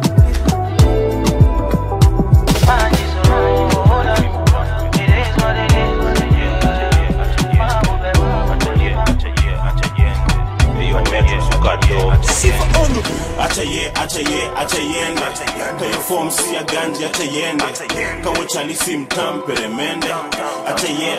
Man, just hold on. It is what it is, yeah. Man, we better live on. Yo, Metro Sukato. Acha acha yende. Kayo form si ya ganji acha yende. Kawo chali si mtampere mende. Acha yende.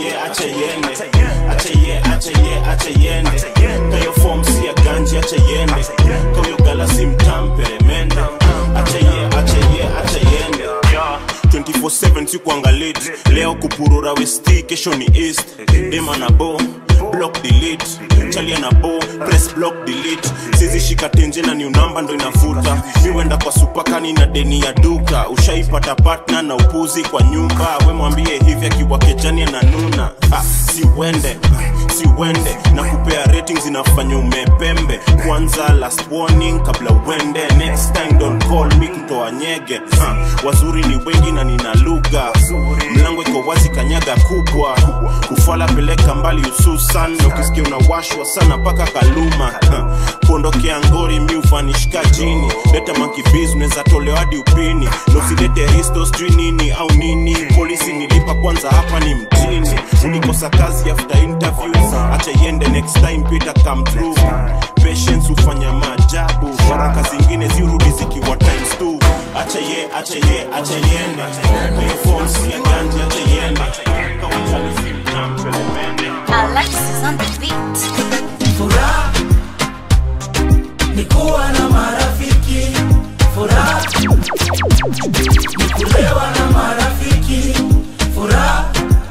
Acha yende. Kayo form si ya ganji acha yende. Kayo gala si mtampere mende. Acha yende. 24/7 sikuanga late. Leo kupurura westi, kesho ni east. Dema na bo, block delete. Chalia na bo, press block delete. Sizi shika tenje na new number ndo inafuta. Miwenda kwa supakani na deni ya duka. Ushaipata partner na upuzi kwa nyumba. We mwambie hivi akiwa kejani ananuna. Si wende na kupea ratings inafanya umepembe. Kwanza last warning kabla uende. Next time don't call me kutoa nyege. Wazuri ni wengi na nina lugha. Mlango iko wazi kanyaga kubwa. Kufala peleka mbali hususan. Ukisikia unawashwa sana paka kaluma. Kuondokea ngori mi ufanishika jini. Leta monkey business atolewa hadi upini. Nosilete risto street nini au nini. Polisi nilipa kwanza hapa ni mjini. Ulikosa kazi after interview. Acha yende next time Peter come through. Patience ufanya maajabu. Baraka zingine zirudi zikiwa times 2. Acha yende. Kayo form si ya ganji acha yende. Kawo chali si mtampere mende. Alexis on the beat. Furaha ni kuwa na marafiki. Furaha ni kulewa na marafiki. Furaha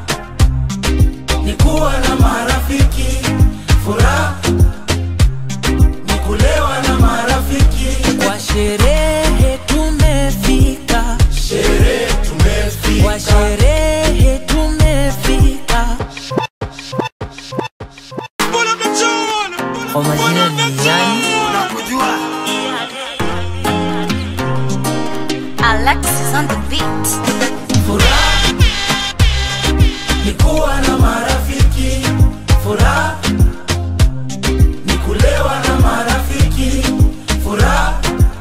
ni kuwa na marafiki. Furaha ni kulewa na marafiki. Kwa sherehe tumefika. Kwa sherehe tumefika. Kwa majina ni nani? Alexis on the beat. Furaha ni kuwa na marafiki. Furaha ni kulewa na marafiki. Furaha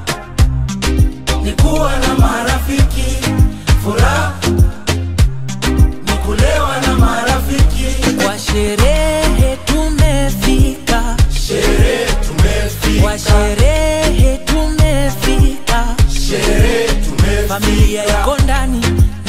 ni kuwa na marafiki. Furaha ni kulewa na marafiki. Kwa sherehe tumefika. Kwa sherehe tumefika. Familia iko ndani.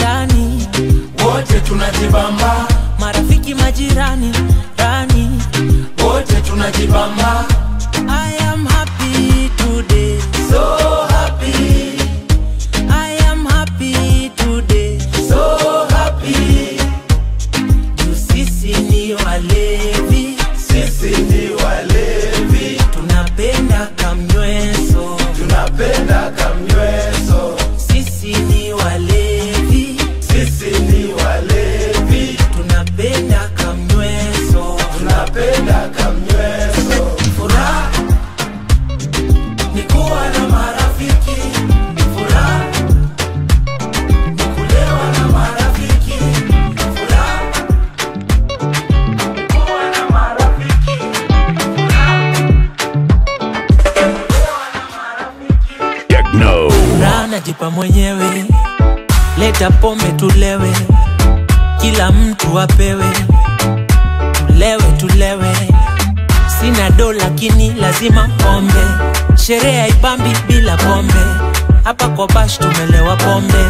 Wote tunajibamba. Marafiki majirani ndani. Wote tunajibamba. I am happy today. So happy. I am happy today. So happy. Sisi ni walevi. Tunapenda kamnyweso. Sisi ni walevi. Tunapenda kamnyweso. Furaha ni kuwa na marafiki. Furaha ni kulewa na marafiki. Furaha ni kuwa na marafiki. Techno. Rana jipa mwenyewe. Leta pombe tulewe. Kila mtu apewe. Tulewe. Sina do lakini lazima pombe. Sherehe haibambi bila pombe. Hapa kwa bash tumelewa pombe.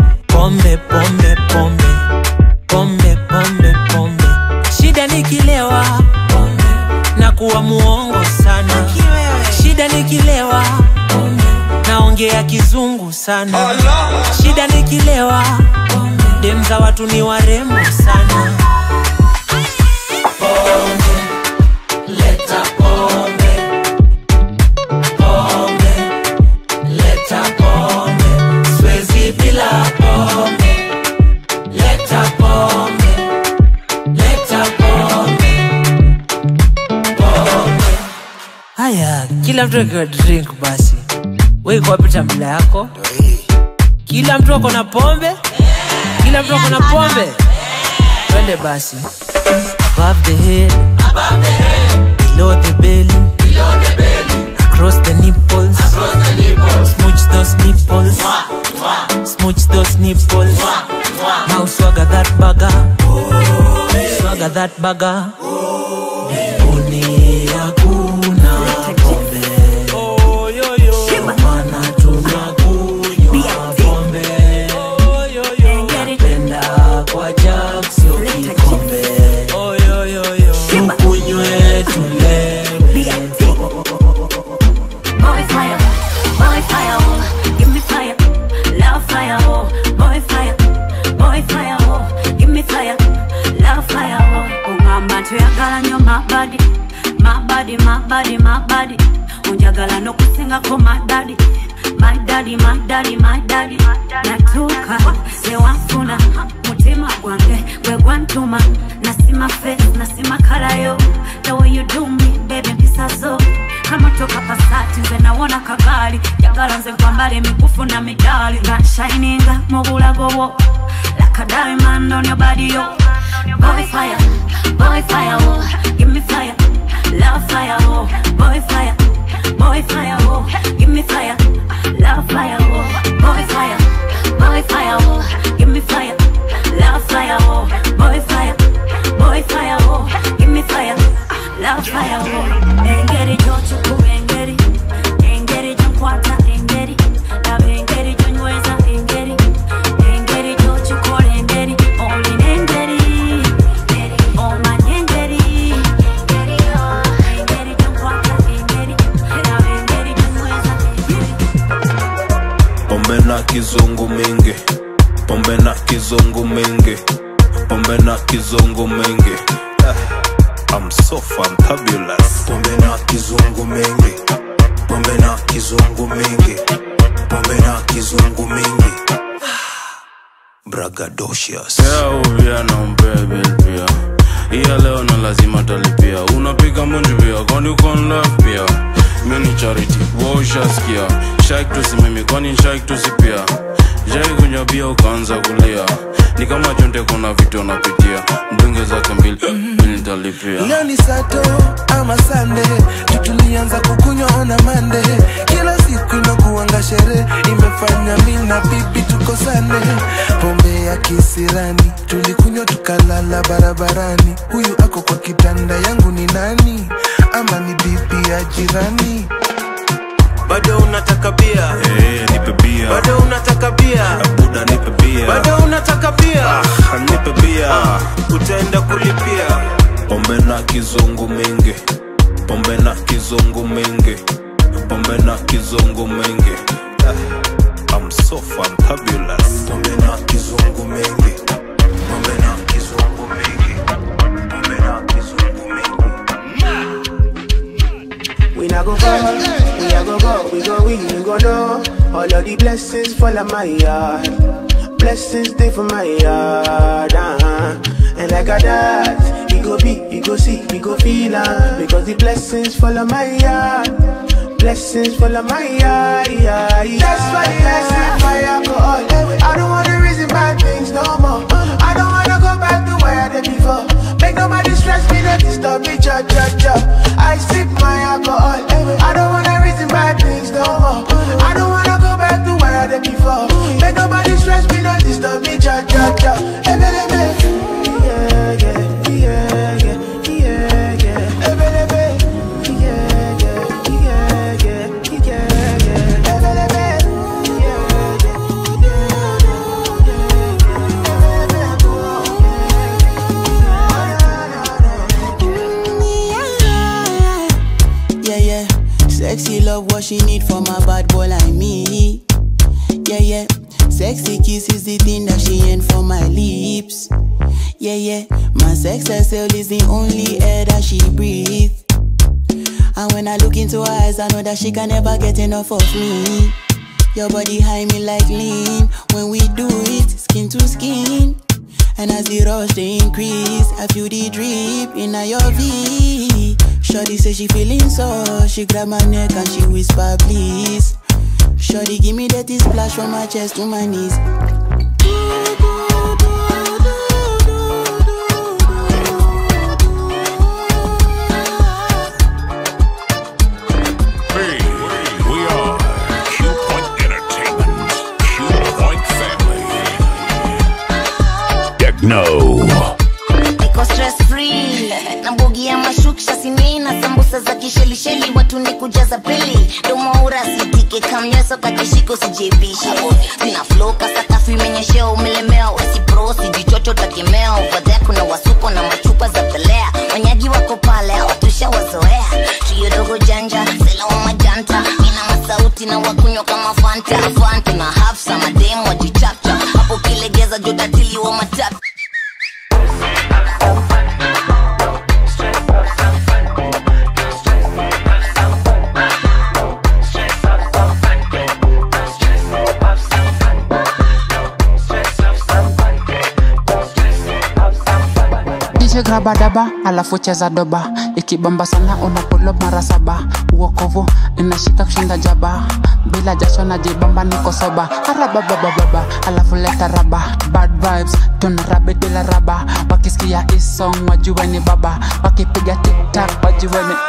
Pombe. Shida nikilewa na kuwa muongo sana. Shida nikilewa naongea kizungu sana. Shida nikilewa dem za watu ni warembo sana. Leta pombe. Leta pombe. Siwezi bila pombe. Leta pombe. Haya, kila mtu akiwa drink basi. Wewe kwa pita mbele yako. Kila mtu ako na pombe. Twende basi. Above the head. Below the belly. Across the nipples. Smooch those nipples. Now swagger that burger. Uni hakuna pombe. Mana tu Senga for my daddy, my daddy, my daddy, my daddy. Natuka, se wafuna, mutima gwange, we gwantuma. Nasima face, nasima kalayo. The way you do me, baby, pisazo. Kama toka pasati, nze nawona kagari. Yagala nze kwambale mikufu na medali. Got shininga, mobula gowo. Like a diamond on your body, yo. Boy fire, oh. Give me fire, love fire, oh. Boy fire, oh. Give me fire, love fire, oh. Boy fire, oh. Give me fire, love fire, oh. Boy fire, oh. Give me fire, love fire, oh. Engeri jochuku, engeri jonkwata, engeri love, engeri jonyweza, engeri jochuku, engeri only engeri, oh my engeri jonkwata, engeri love, engeri jonyweza, Pombe na kizungu mingi, pombe na kizungu mingi, pombe na kizungu mingi. I'm so fantabulous. Pombe na kizungu mingi, pombe na kizungu mingi, pombe na kizungu mingi. Bragadocious. Uvia na umpebe pia. Iya leo na lazima talipia. Unapiga munji pia, kwani uko on love pia. Mini charity, ushasikia. Shake tu si mimi, kwani shake tu si pia. Jai kunywa bia ukaanza kulia. Ni kama jonte kuna vitu unapitia. Mdunge zake mbili nitalipia. Leo ni Sato ama Sunday, tulianza kukunywa on a Monday. Kila siku inakuanga sherehe, imefanya mimi na bibi tukosane. Pombe ya kisirani, tulikunywa tukalala barabarani. Huyu ako kwa kitanda yangu ni nani? Ama ni bibi ya jirani? Bado unataka bia? Nipe bia. Bado unataka bia? Buda nipe bia. Bado unataka bia? Nipe bia. Utaenda kulipia. Pombe na kizungu mingi, pombe na kizungu mingi, pombe na kizungu mingi. I'm so fantabulous. Pombe na kizungu mingi, pombe na kizungu mingi, pombe na kizungu mingi. We not go far, we a go, we go know. All of the blessings fall on my yard. Blessings stay for my yard, And like a that, we go be, we go see, we go feel because the blessings fall on my yard. Blessings fall on my yard, That's why I set my alcohol. I don't wanna reason bad things no more. I don't wanna go back to where I did before. Make nobody stress me, don't disturb me, cha. I sip my alcohol. I don't wanna reason bad things no more. I don't wanna go back to where I did before. Make nobody stress me, don't disturb me, cha. Sexy love, what she need from a bad boy like me. Yeah. Sexy kiss is the thing that she ain't from my lips. Yeah. My sex herself is the only air that she breathes. And when I look into her eyes, I know that she can never get enough of me. Your body high me like lean. When we do it, skin to skin. And as the rush they increase, I feel the drip in your V. Shorty say she feeling so, she grab my neck and she whisper please. Shorty give me that splash from my chest to my knees. We are Q Point Entertainment, Q Point Family. Techno. Niko stress free, na mbogi ya mashukisha sinina. Sambusa za kishelisheli, watu ni kujaza pili. Domo urasitike kamnyeso kakishiko sijebisha. Zina flow kasakafu imenyeshea umelemewa. Wesi pro sijichocho takemea. Over there kuna wasuko na machupa za pelea. Wanyagi wako pale, watusha wazoea. Trio dogo janja, sela wa majanta. Mina masauti na wakunywa kama Fanta. Fanta na hafsa, mademu wajichapcha. Hapo kilegeza jodatili wa matap. Dabadaba alafu cheza doba, ikibamba sana unapulo mara 7. Uokovu inashika kushinda jaba, bila jasho najibamba niko soba. Arababababa alafu leta raba, bad vibes tunarabe bila raba. Wakisikia hii song wajue ni baba, wakipiga tiktak wajue ni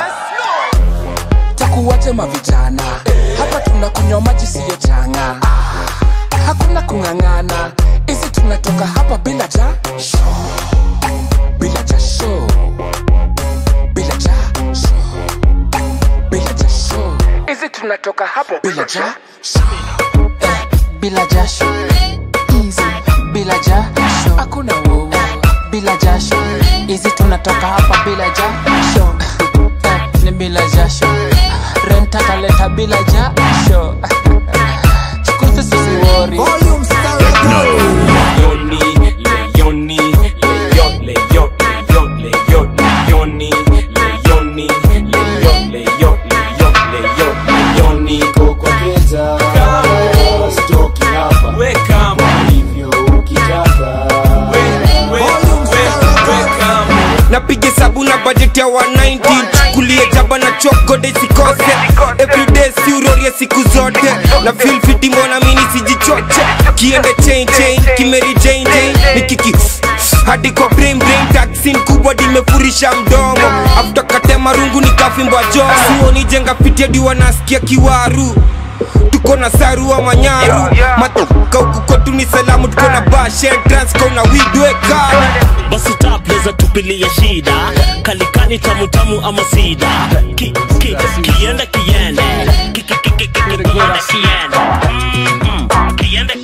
takuwaje mavijana, hapa tunakunywa maji siyo changa, hakuna kung'ang'ana, hizi tunatoka hapa bila jasho, bila jasho, bila jasho, bila jasho, hizi tunatoka hapa bila jasho, bila jasho, easy bila jasho, hakuna wowo bila jasho, hizi tunatoka hapa bila jasho, ni bila jasho, renta kaleta bila jasho, chikusi sisi wori. Volume star Leoni, Leoni, Leon, Leon, Leon, Leon, Leoni, Leoni, Leon, Leon, Leon, Leon, Leoni, Koko Keza Stoki hapa Welcome. Hivyo ukitaka Napiga sabu na budget ya 190, kulie jaba na choko de sikose, everyday si urorie siku zote, na feel fiti mbona mini sijichoche, kiende chain chain, kimeri chain chain, nikiki hadi kwa brain taxin kubwa dimefurisha mdomo, after katema rungu nikafimbwa joo, suoni jenga fiti hadi wanasikia kiwaru, tuko na saru wa manyaru, matoka huku kwetu ni salamu, tuko na bashe, transco na widweka. Basi tapleza tupilia shida, kalikani tamu tamu ama sida, kiende kiende, kiende kiende, kiende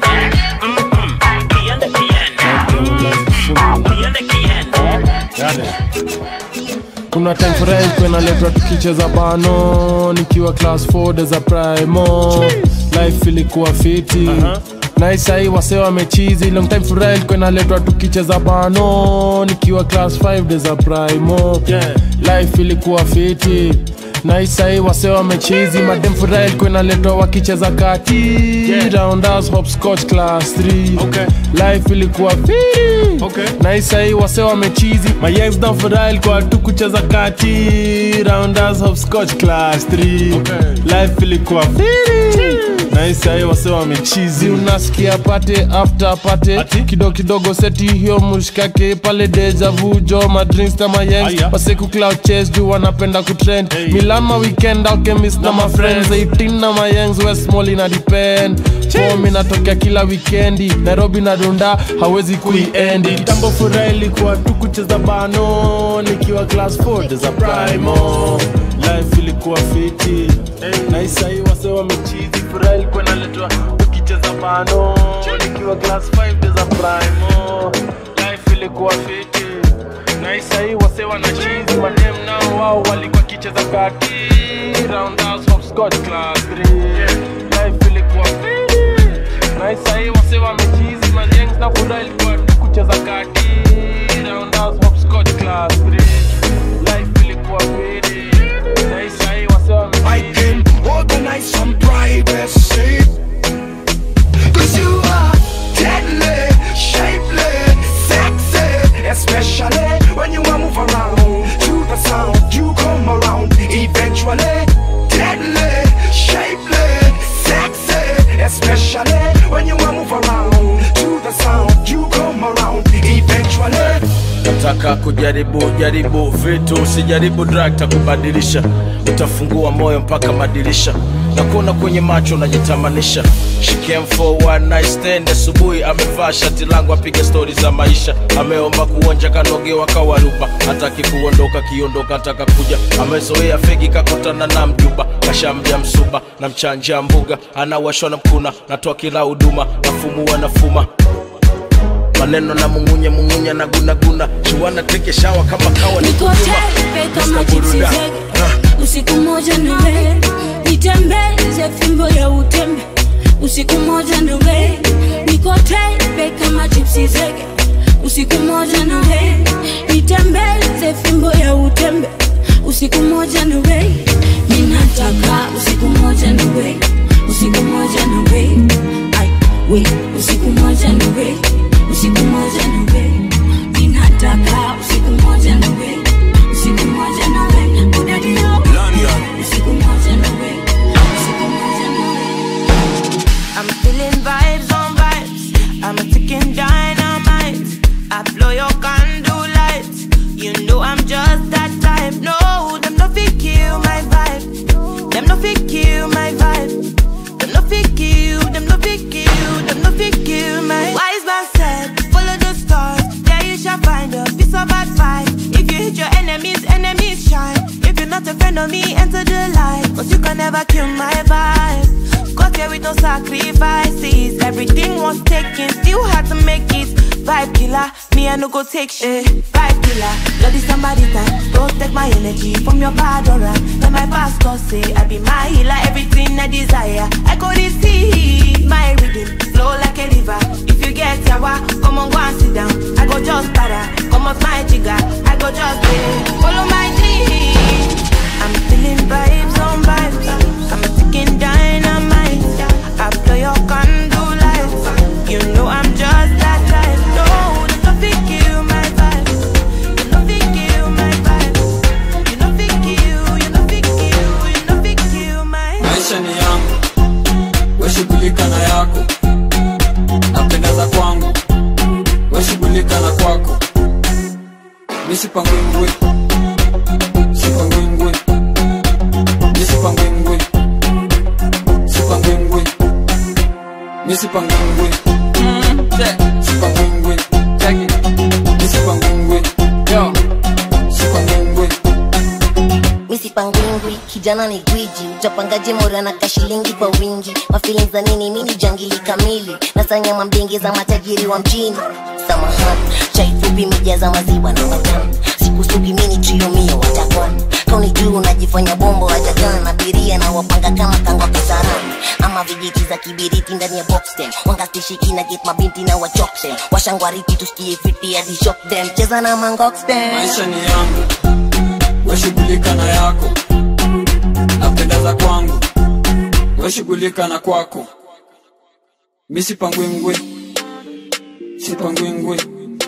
kiende, kiende. Kuna time for rent when I let tukicheza bano, nikiwa class 4 deza primo, life ilikuwa fiti. Nice hii wase wamechizi, long time for rent when I let tukicheza bano, nikiwa class 5 deza primo, life ilikuwa fiti. Nice hii wase wamechizi, madem for rent when I let wakicheza kati, rounders hopscotch class 3, life ilikuwa fiti. Nice hii wase wamechizi, my yanks down for rent kwa tukucheza kati, rounders hopscotch class 3, life ilikuwa fiti. Nice hii wase wamechizi, unasikia pate after pate, kidogo kidogo seti hiyo mushkake pale deja vu jo madrinks na my yanks, wase ku cloud chase juu wanapenda kutrend, Milan ma weekend alchemist na my friends, 18 na my yanks west small ina depend, mimi natokea kila weekendi, Nairobi na Dunda hawezi kuiendi, kitambo furaha ilikuwa tukucheza bano, nikiwa class 4 deza primo, life ilikuwa fiti. Nice hii wase wamechizi, furaha ilikuwa inaletwa tukicheza bano, nikiwa class 5 deza primo, life ilikuwa fiti. Nice hii wase wanachizi, madem nao wao walikuwa kicheza kati, roundhouse hopscotch class 3, life ilikuwa fiti. Nice hii wase wamechizi, majengs na furaha ilikuwa tukucheza kati, roundhouse hopscotch class 3, life ilikuwa fiti. Nice hii wase wamechizi, I can organize some privacy, 'cause you are deadly, shapely, sexy, especially when you move around to the sound, you come around eventually. Deadly, shapely, sexy, especially when you move around to the sound, you come around eventually. Nataka kujaribu vitu, usijaribu drug takubadilisha, utafungua moyo mpaka madirisha, na kuona kwenye macho unajitamanisha. She came for one night stand, asubuhi amevaa shati langu, apiga story za maisha, ameomba kuonja kanogewa kawaruba, hataki kuondoka, kiondoka ataka kuja, amezoea fegi kakutana na mjuba, kashambia msuba na mchanja mbuga, anawashwa na mkuna, natoa kila huduma, nafumua nafuma maneno na mungunya na guna, chiwana teke shawa kama kawa ni Niko tepe kama chipsi zege, usiku moja nawe nitembeze fimbo ya utembe, usiku moja nawe. Niko tepe kama chipsi zege, usiku moja nawe nitembeze fimbo ya utembe, usiku moja nawe. Ninataka usiku moja nawe, usiku moja nawe, ai we, usiku moja nawe, usiku moja nawe. Ninataka I blow your candle lights. You know I'm just that type. No, them no fit kill my vibe. Them no fit kill my vibe. Them no fit kill, them no fit kill, them no fit kill my wise man said, follow the stars, there you shall find a piece of advice. If you hit your enemies, enemies shine. If you're not a friend of me, enter the light. Cause you can never kill my vibe. Got here with no sacrifices. Everything was taken, still had to make it. Vibe killer, me I no go take shit. Vibe killer, bloody somebody time. Protect my energy from your bad aura. Let my pastor say I be my healer. Everything I desire, I go receive. My rhythm flow like a river. If you get yawa, come on go and sit down. I go just para, come off my jigger. I go just follow my dream. I'm feeling vibes on vibes. I'm a ticking dynamite. I blow your candle lights. You know I'm just that type. No, there's nothing kill my vibe. You nothing kill my vibe. You nothing kill, you nothing kill, you nothing kill my. Maisha ni yangu, weshughulika na yako. Napendeza kwangu, weshughulika na kwako. Nisipangwingwe, sipangwingwe, nisipangwingwe, sipangwingwe, nisipangwingwe, sipangwingwe, nisipangwingwe, yo, sipangwingwe. Misipangwingwi, kijana ni gwiji. Ujapangaje mora na kashilingi kwa wingi. Mafeelings za nini, mini jangili kamili. Nasanya mambingi za matajiri wa mjini. Samahani, chai fupi mijaza maziwa na matani. Sikusugi mini trio mio watakwan. Kauni juu unajifanya bombo wajakana. Abiria na wapanga kama kangwa kasarani. Ama vijiti za kibiriti ndani ya box them. Wanga stishiki na get mabinti na wachok them. Washangwariti tusikie fiti ya di shock them. Cheza na mangox them. Maisha ni yangu, weshughulika na yako. Napendeza kwangu, weshughulika na kwako. Misipangwingwe, sipangwingwe,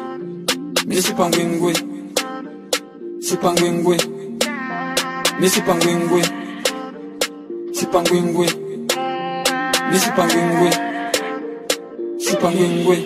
misipangwingwe, sipangwingwe, misipangwingwe, sipangwingwe, misipangwingwe, sipangwingwe.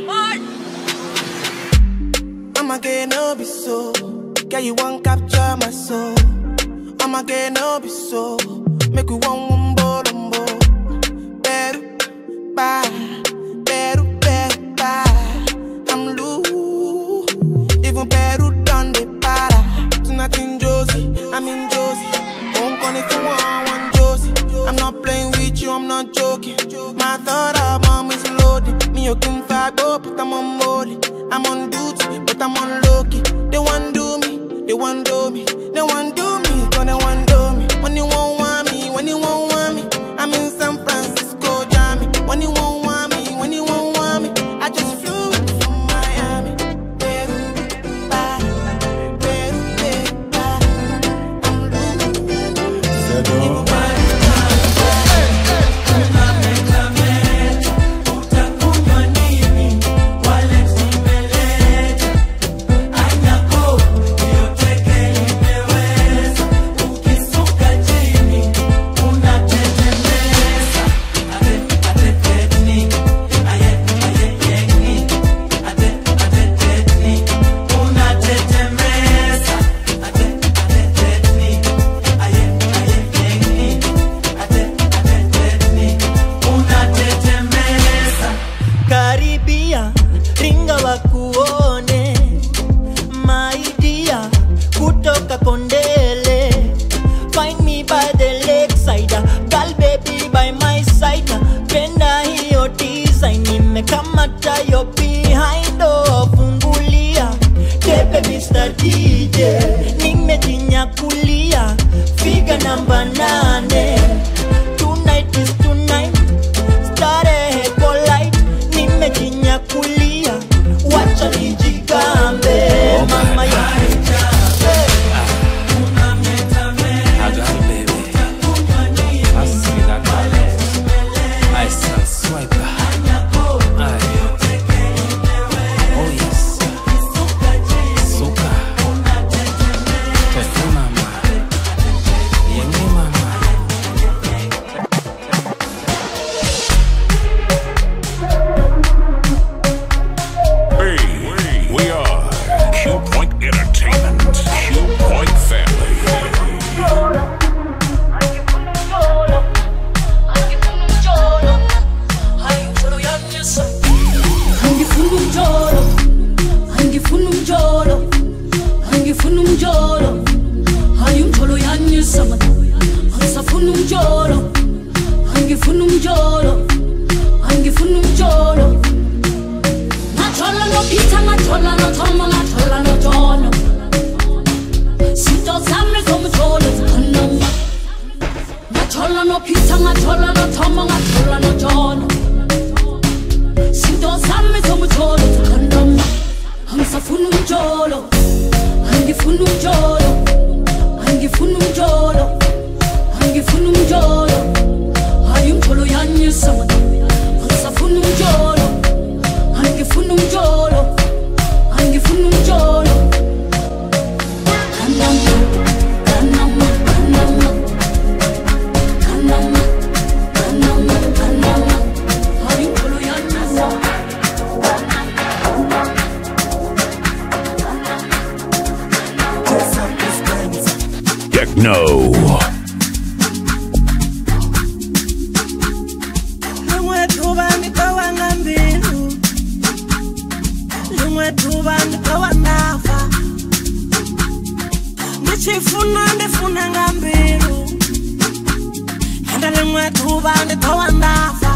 I'ma get no be so. Girl, you won't capture my soul. I'ma get no be so. Make you one wumbo lumbo. Beru, bye. Beru, beru, bye. I'm loose. Even Beru done the para. Tonight in Josie, I'm in Josie. Won't call if you want one Josie. I'm not playing with you, I'm not joking. My thought of mom is loaded. Me, you can fight, but I'm on molly. I'm on duty, but I'm on low-key. They want do me, they want do me. They want do me, cause they want do me. When you won't want me, when you won't want me. I'm in San Francisco, Jammy. When you won't want me, when you won't want me. I just flew in from Miami. Peru, bye. Peru, bye. I'm loose. tuba nikawa ngambiru limwe tuba nikawa nafa ndichifuna ndifuna ngambiru enda limwe tuba nikawa nafa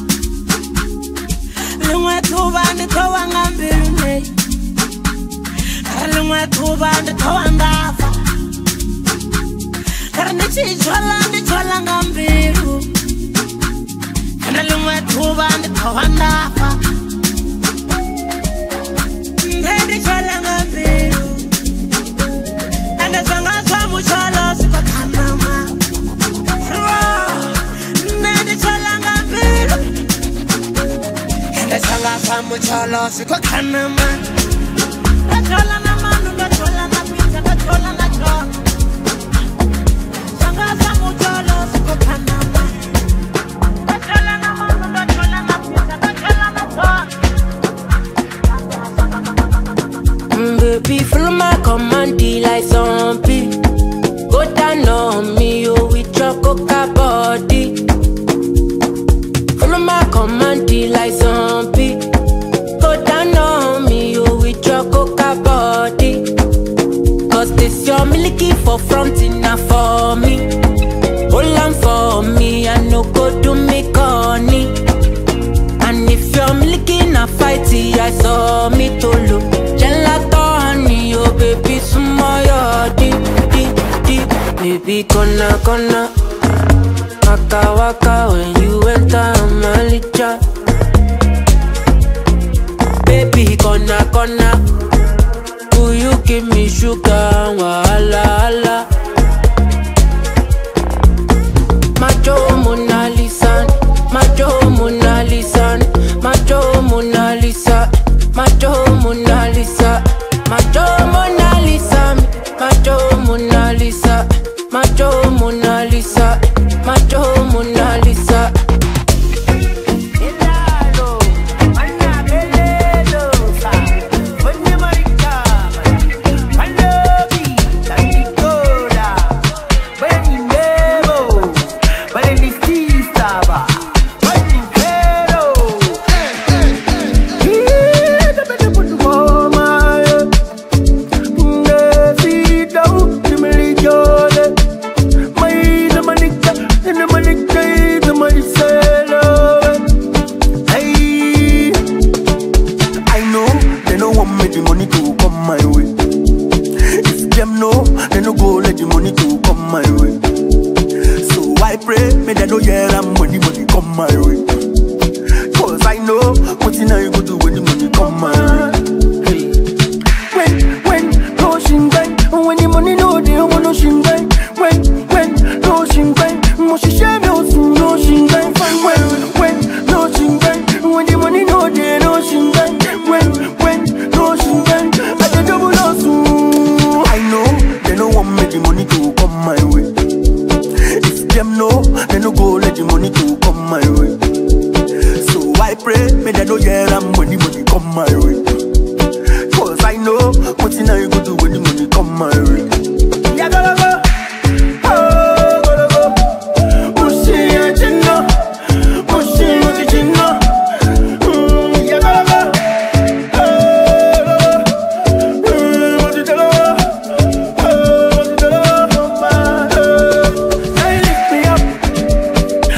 limwe tuba nikawa ngambiru ne limwe tuba nikawa nafa ndichola ngambiru enda limwe tuba nikawa nafa ndichola ngambiru enda zanga samuchola sikokanama ndichola ngambiru enda zanga samuchola sikokanama ndachola na manu ndachola na pizza ndachola na chola zanga samuchola sikokanama ndachola na manu ndachola na pizza ndachola na chola. Baby, follow my command, like zombie. Go down on me, oh, with your coca body. Follow my command, like zombie. Go down on me, oh, with your coca body. Cause this your milky for front enough for me. Hold on for me, I no go do me corny. And if you're milky na fighty, I saw me to look. Oh baby, sumoyo deep, deep, deep. Baby, kona waka waka when you enter my licha. Baby, kona will you give me sugar? Wahala. Macho Mona Lisa, Macho Mona Lisa, Macho Mona Lisa, Macho Mona Lisa. Macho Mona Lisa, Macho Mona Lisa, Macho Mona Lisa, Macho Mona Lisa.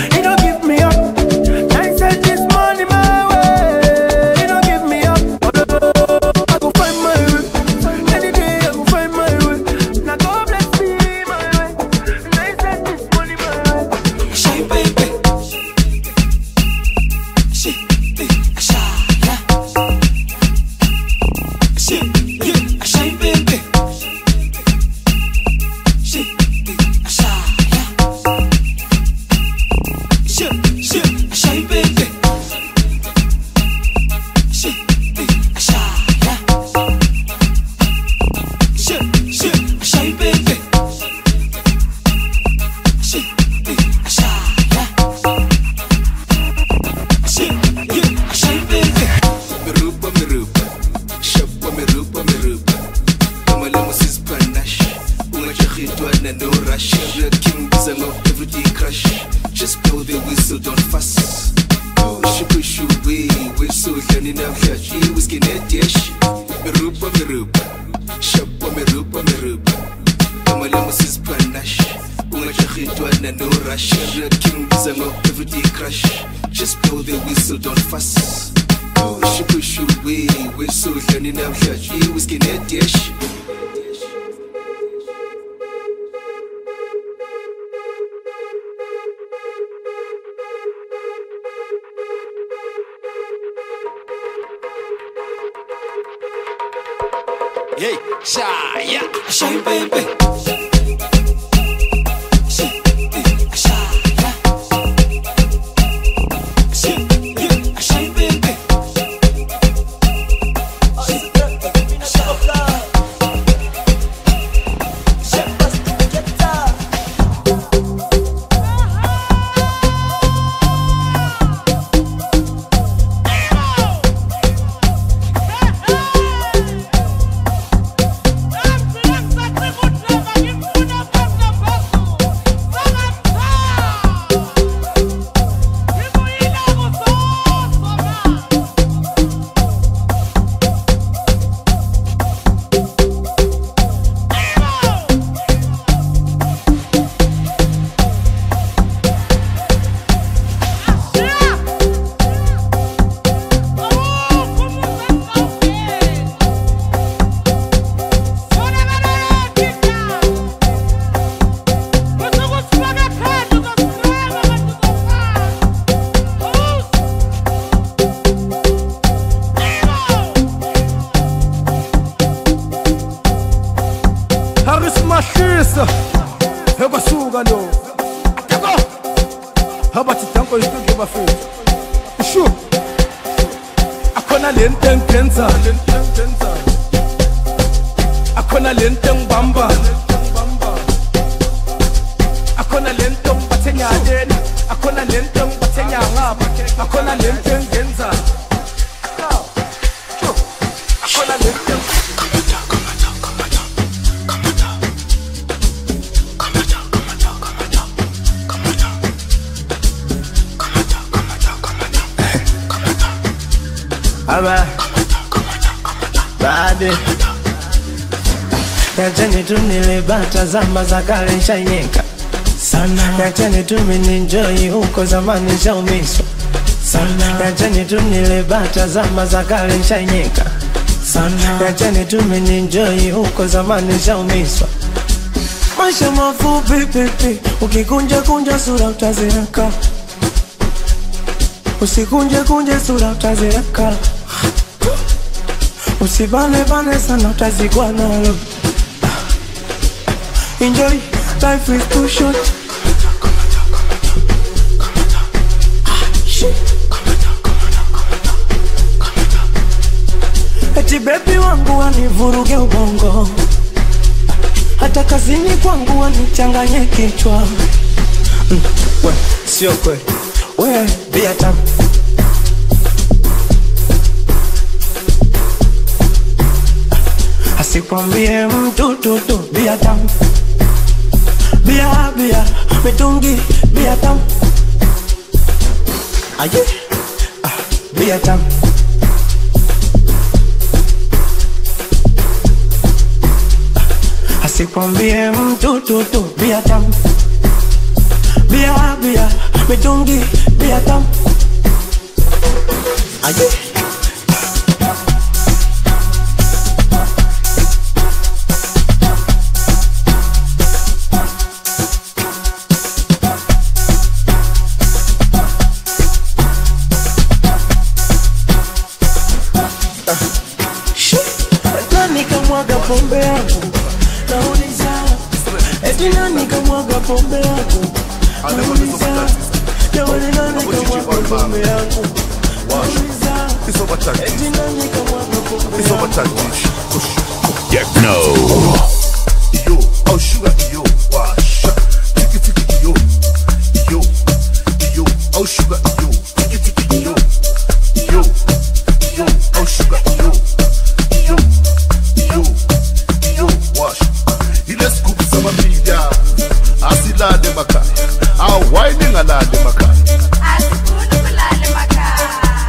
Give me up. Shubushubi, whistle, turning up here, whiskey net dish. Merupa, Shapa, Merupa. Kamalamus is panache. Umachahitwana, no rush. King Bizango, everyday crash. Just blow the whistle, don't fuss. Shubushubi, whistle, turning up here, whiskey net dish. Hey, shy baby. Yachani tu nilibata zama za kale nishanyeka sana. Yachani tu mininjoi huko zamani nishaumiswa sana. Yachani tu nilibata zama za kale nishanyeka sana. Yachani tu mininjoi huko zamani nishaumiswa. Maisha mafupi pipi, ukikunja kunja sura utazeeka. Usikunje kunje sura utazeeka. Usibane bane sana utazikwa nalo. Enjoy, life is too short. Eti baby wangu wanivuruge ubongo, hata kazini kwangu wanichanganye kichwa. We, sio kweli, we, bia tamu. Asikwambie mtu tutu, bia tamu. Bia, mitungi, bia tamu. Aye, bia tamu. Asikwambie mtu tutu, bia tamu. Bia, mitungi, bia tamu. Aye. Pombe yangu nauliza, eti nani kamwaga pombe yangu? Nauliza, nani kamwaga pombe yangu? Nauliza, eti nani kamwaga pombe yangu? Techno. Yo, oh sugar, yo, wash, tiki yo, oh sugar, yo, tiki yo, oh sugar, yo. Asilale makaya, awine ngalale makaya. Asikulu kulale makaya.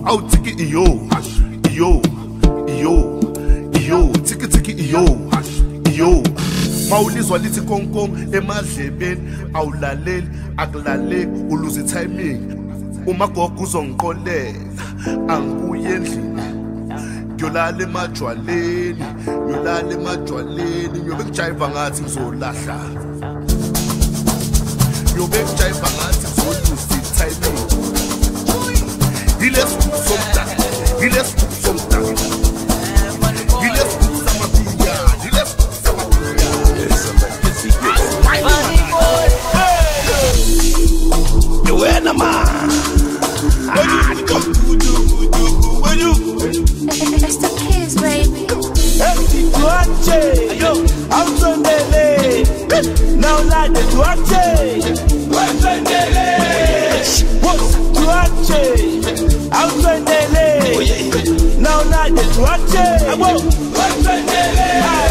Au tiki iyo, iyo, iyo, iyo, tiki iyo, iyo. Mawulizwa lithi konkong emadlebeni awulaleli akulaleki uluzi timing. Uma gogo uzongiqolela angibuye endlini. Ngiyolala emajwaleni, ngiyolala emajwaleni, ngiyobe ngijayiva ngathi ngizolahla. Ngiyobe ngijayiva ngathi ngizoluzi timing. Yilesu somdaka, yilesu somdaka. Yilesu samabhiya, yilesu samabhiya. Wena man. It's the kids, baby. Tuache, yo, Autrondele. Now like the Tuache. Autrondele. Tuache, Autrondele. Now like the Tuache. Autrondele.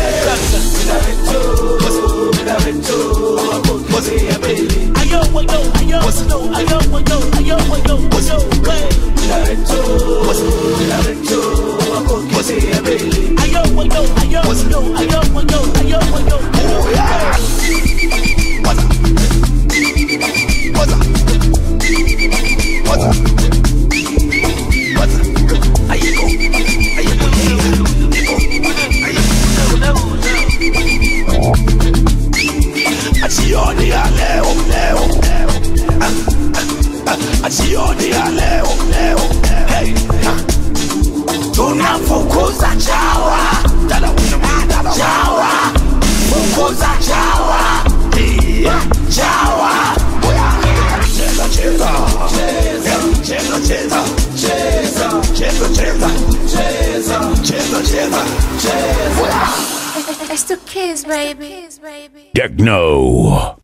Tunafukuza chawa, chawa, fukuza chawa, chawa. Cheza, cheza, cheza, cheza, cheza, cheza, cheza, cheza, cheza, cheza. It's the kids, baby. Techno.